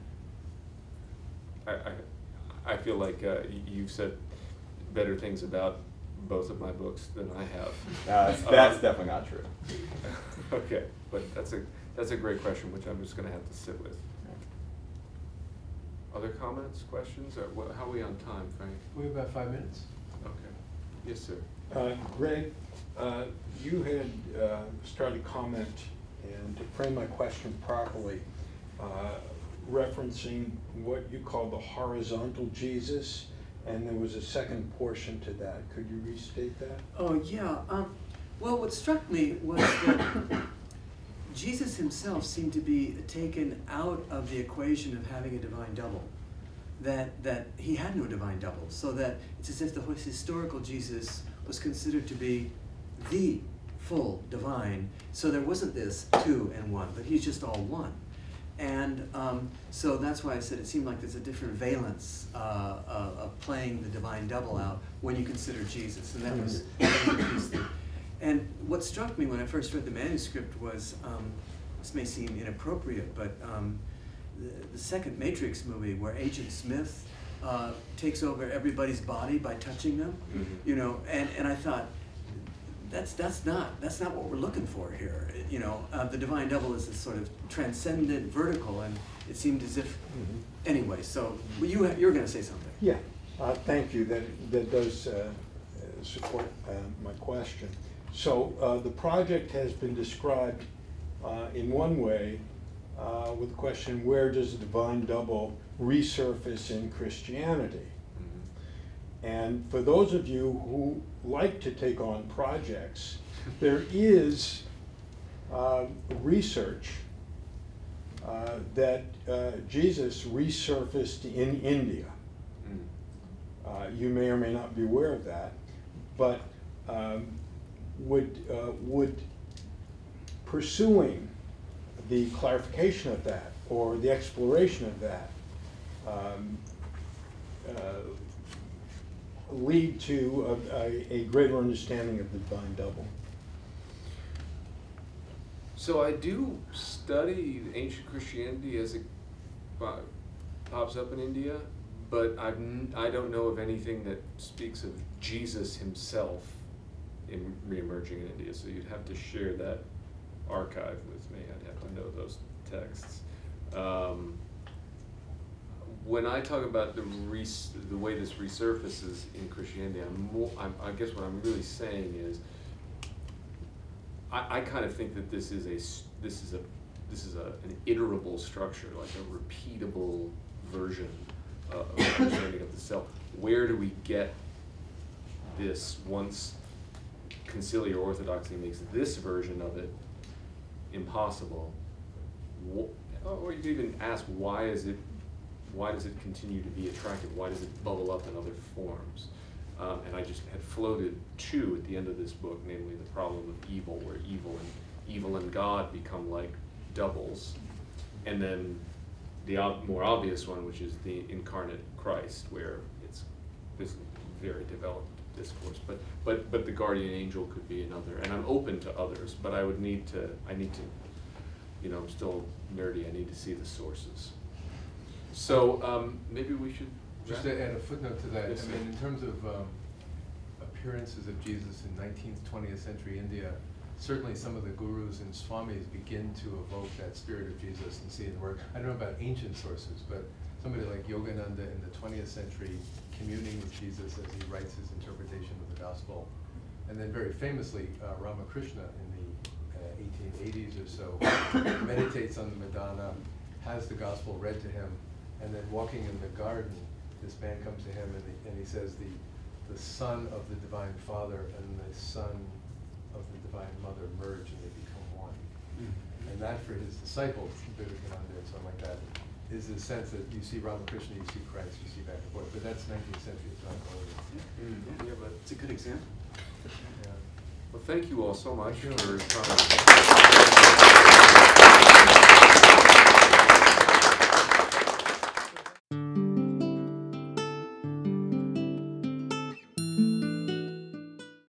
I I, I feel like uh, you've said better things about both of my books than I have. Uh, that's that's um, definitely not true. Okay, but that's a that's a great question, which I'm just going to have to sit with. Other comments, questions, or what, how are we on time, Frank? We have about five minutes. Okay. Yes, sir. Uh, Greg, uh, you had uh, started a comment, and to frame my question properly, uh, referencing what you call the horizontal Jesus, and there was a second portion to that. Could you restate that? Oh, yeah. Um, well, what struck me was that Jesus himself seemed to be taken out of the equation of having a divine double. That, that he had no divine double, so that it's as if the historical Jesus was considered to be the full divine. So there wasn't this two and one, but he's just all one. And um, so that's why I said it seemed like there's a different valence uh, uh, of playing the divine double out when you consider Jesus, and that was the piece there. And what struck me when I first read the manuscript was, um, this may seem inappropriate, but um, the, the second Matrix movie where Agent Smith uh, takes over everybody's body by touching them, mm-hmm. you know, and, and I thought, That's that's not that's not what we're looking for here. You know, uh, the divine double is this sort of transcendent, vertical, and it seemed as if. Mm-hmm. Anyway, so well, you you're going to say something. Yeah, uh, thank you. That that does uh, support uh, my question. So uh, the project has been described uh, in one way uh, with the question: where does the divine double resurface in Christianity? And for those of you who like to take on projects, there is uh, research uh, that uh, Jesus resurfaced in India. Uh, you may or may not be aware of that, but um, would, uh, would pursuing the clarification of that or the exploration of that um, uh, lead to a, a, a greater understanding of the divine double? So I do study ancient Christianity as it uh, pops up in India, but I've n I don't know of anything that speaks of Jesus himself in re-emerging in India. So you'd have to share that archive with me. I'd have to know those texts. Um, when I talk about the res the way this resurfaces in Christianity, I'm more, I'm, I guess what I'm really saying is, I, I kind of think that this is a this is a this is a, an iterable structure, like a repeatable version uh, of understanding of the self. Where do we get this once conciliar orthodoxy makes this version of it impossible? Or you could even ask, why is it why does it continue to be attractive? Why does it bubble up in other forms? Um, and I just had floated two at the end of this book, namely the problem of evil, where evil and evil and God become like doubles, and then the ob more obvious one, which is the incarnate Christ, where it's this very developed discourse. But but but the guardian angel could be another, and I'm open to others. But I would need to. I need to. You know, I'm still nerdy. I need to see the sources. So um, maybe we should. Just to add a footnote to that, Yes, I mean, in terms of um, appearances of Jesus in nineteenth, twentieth century India, certainly some of the gurus and swamis begin to evoke that spirit of Jesus and see it in work. I don't know about ancient sources, but somebody like Yogananda in the twentieth century communing with Jesus as he writes his interpretation of the gospel. And then very famously, uh, Ramakrishna in the uh, eighteen eighties or so meditates on the Madonna, has the gospel read to him, and then walking in the garden, this man comes to him and, the, and he says, the, the Son of the Divine Father and the Son of the Divine Mother merge and they become one. Mm-hmm. And that for his disciples, Vivekananda and something like that, is the sense that you see Ramakrishna, you see Christ, you see back and forth. But that's nineteenth century, it's not early. Yeah, mm-hmm. yeah, but it's a good example. Yeah. Well, thank you all so much Thank you. for coming.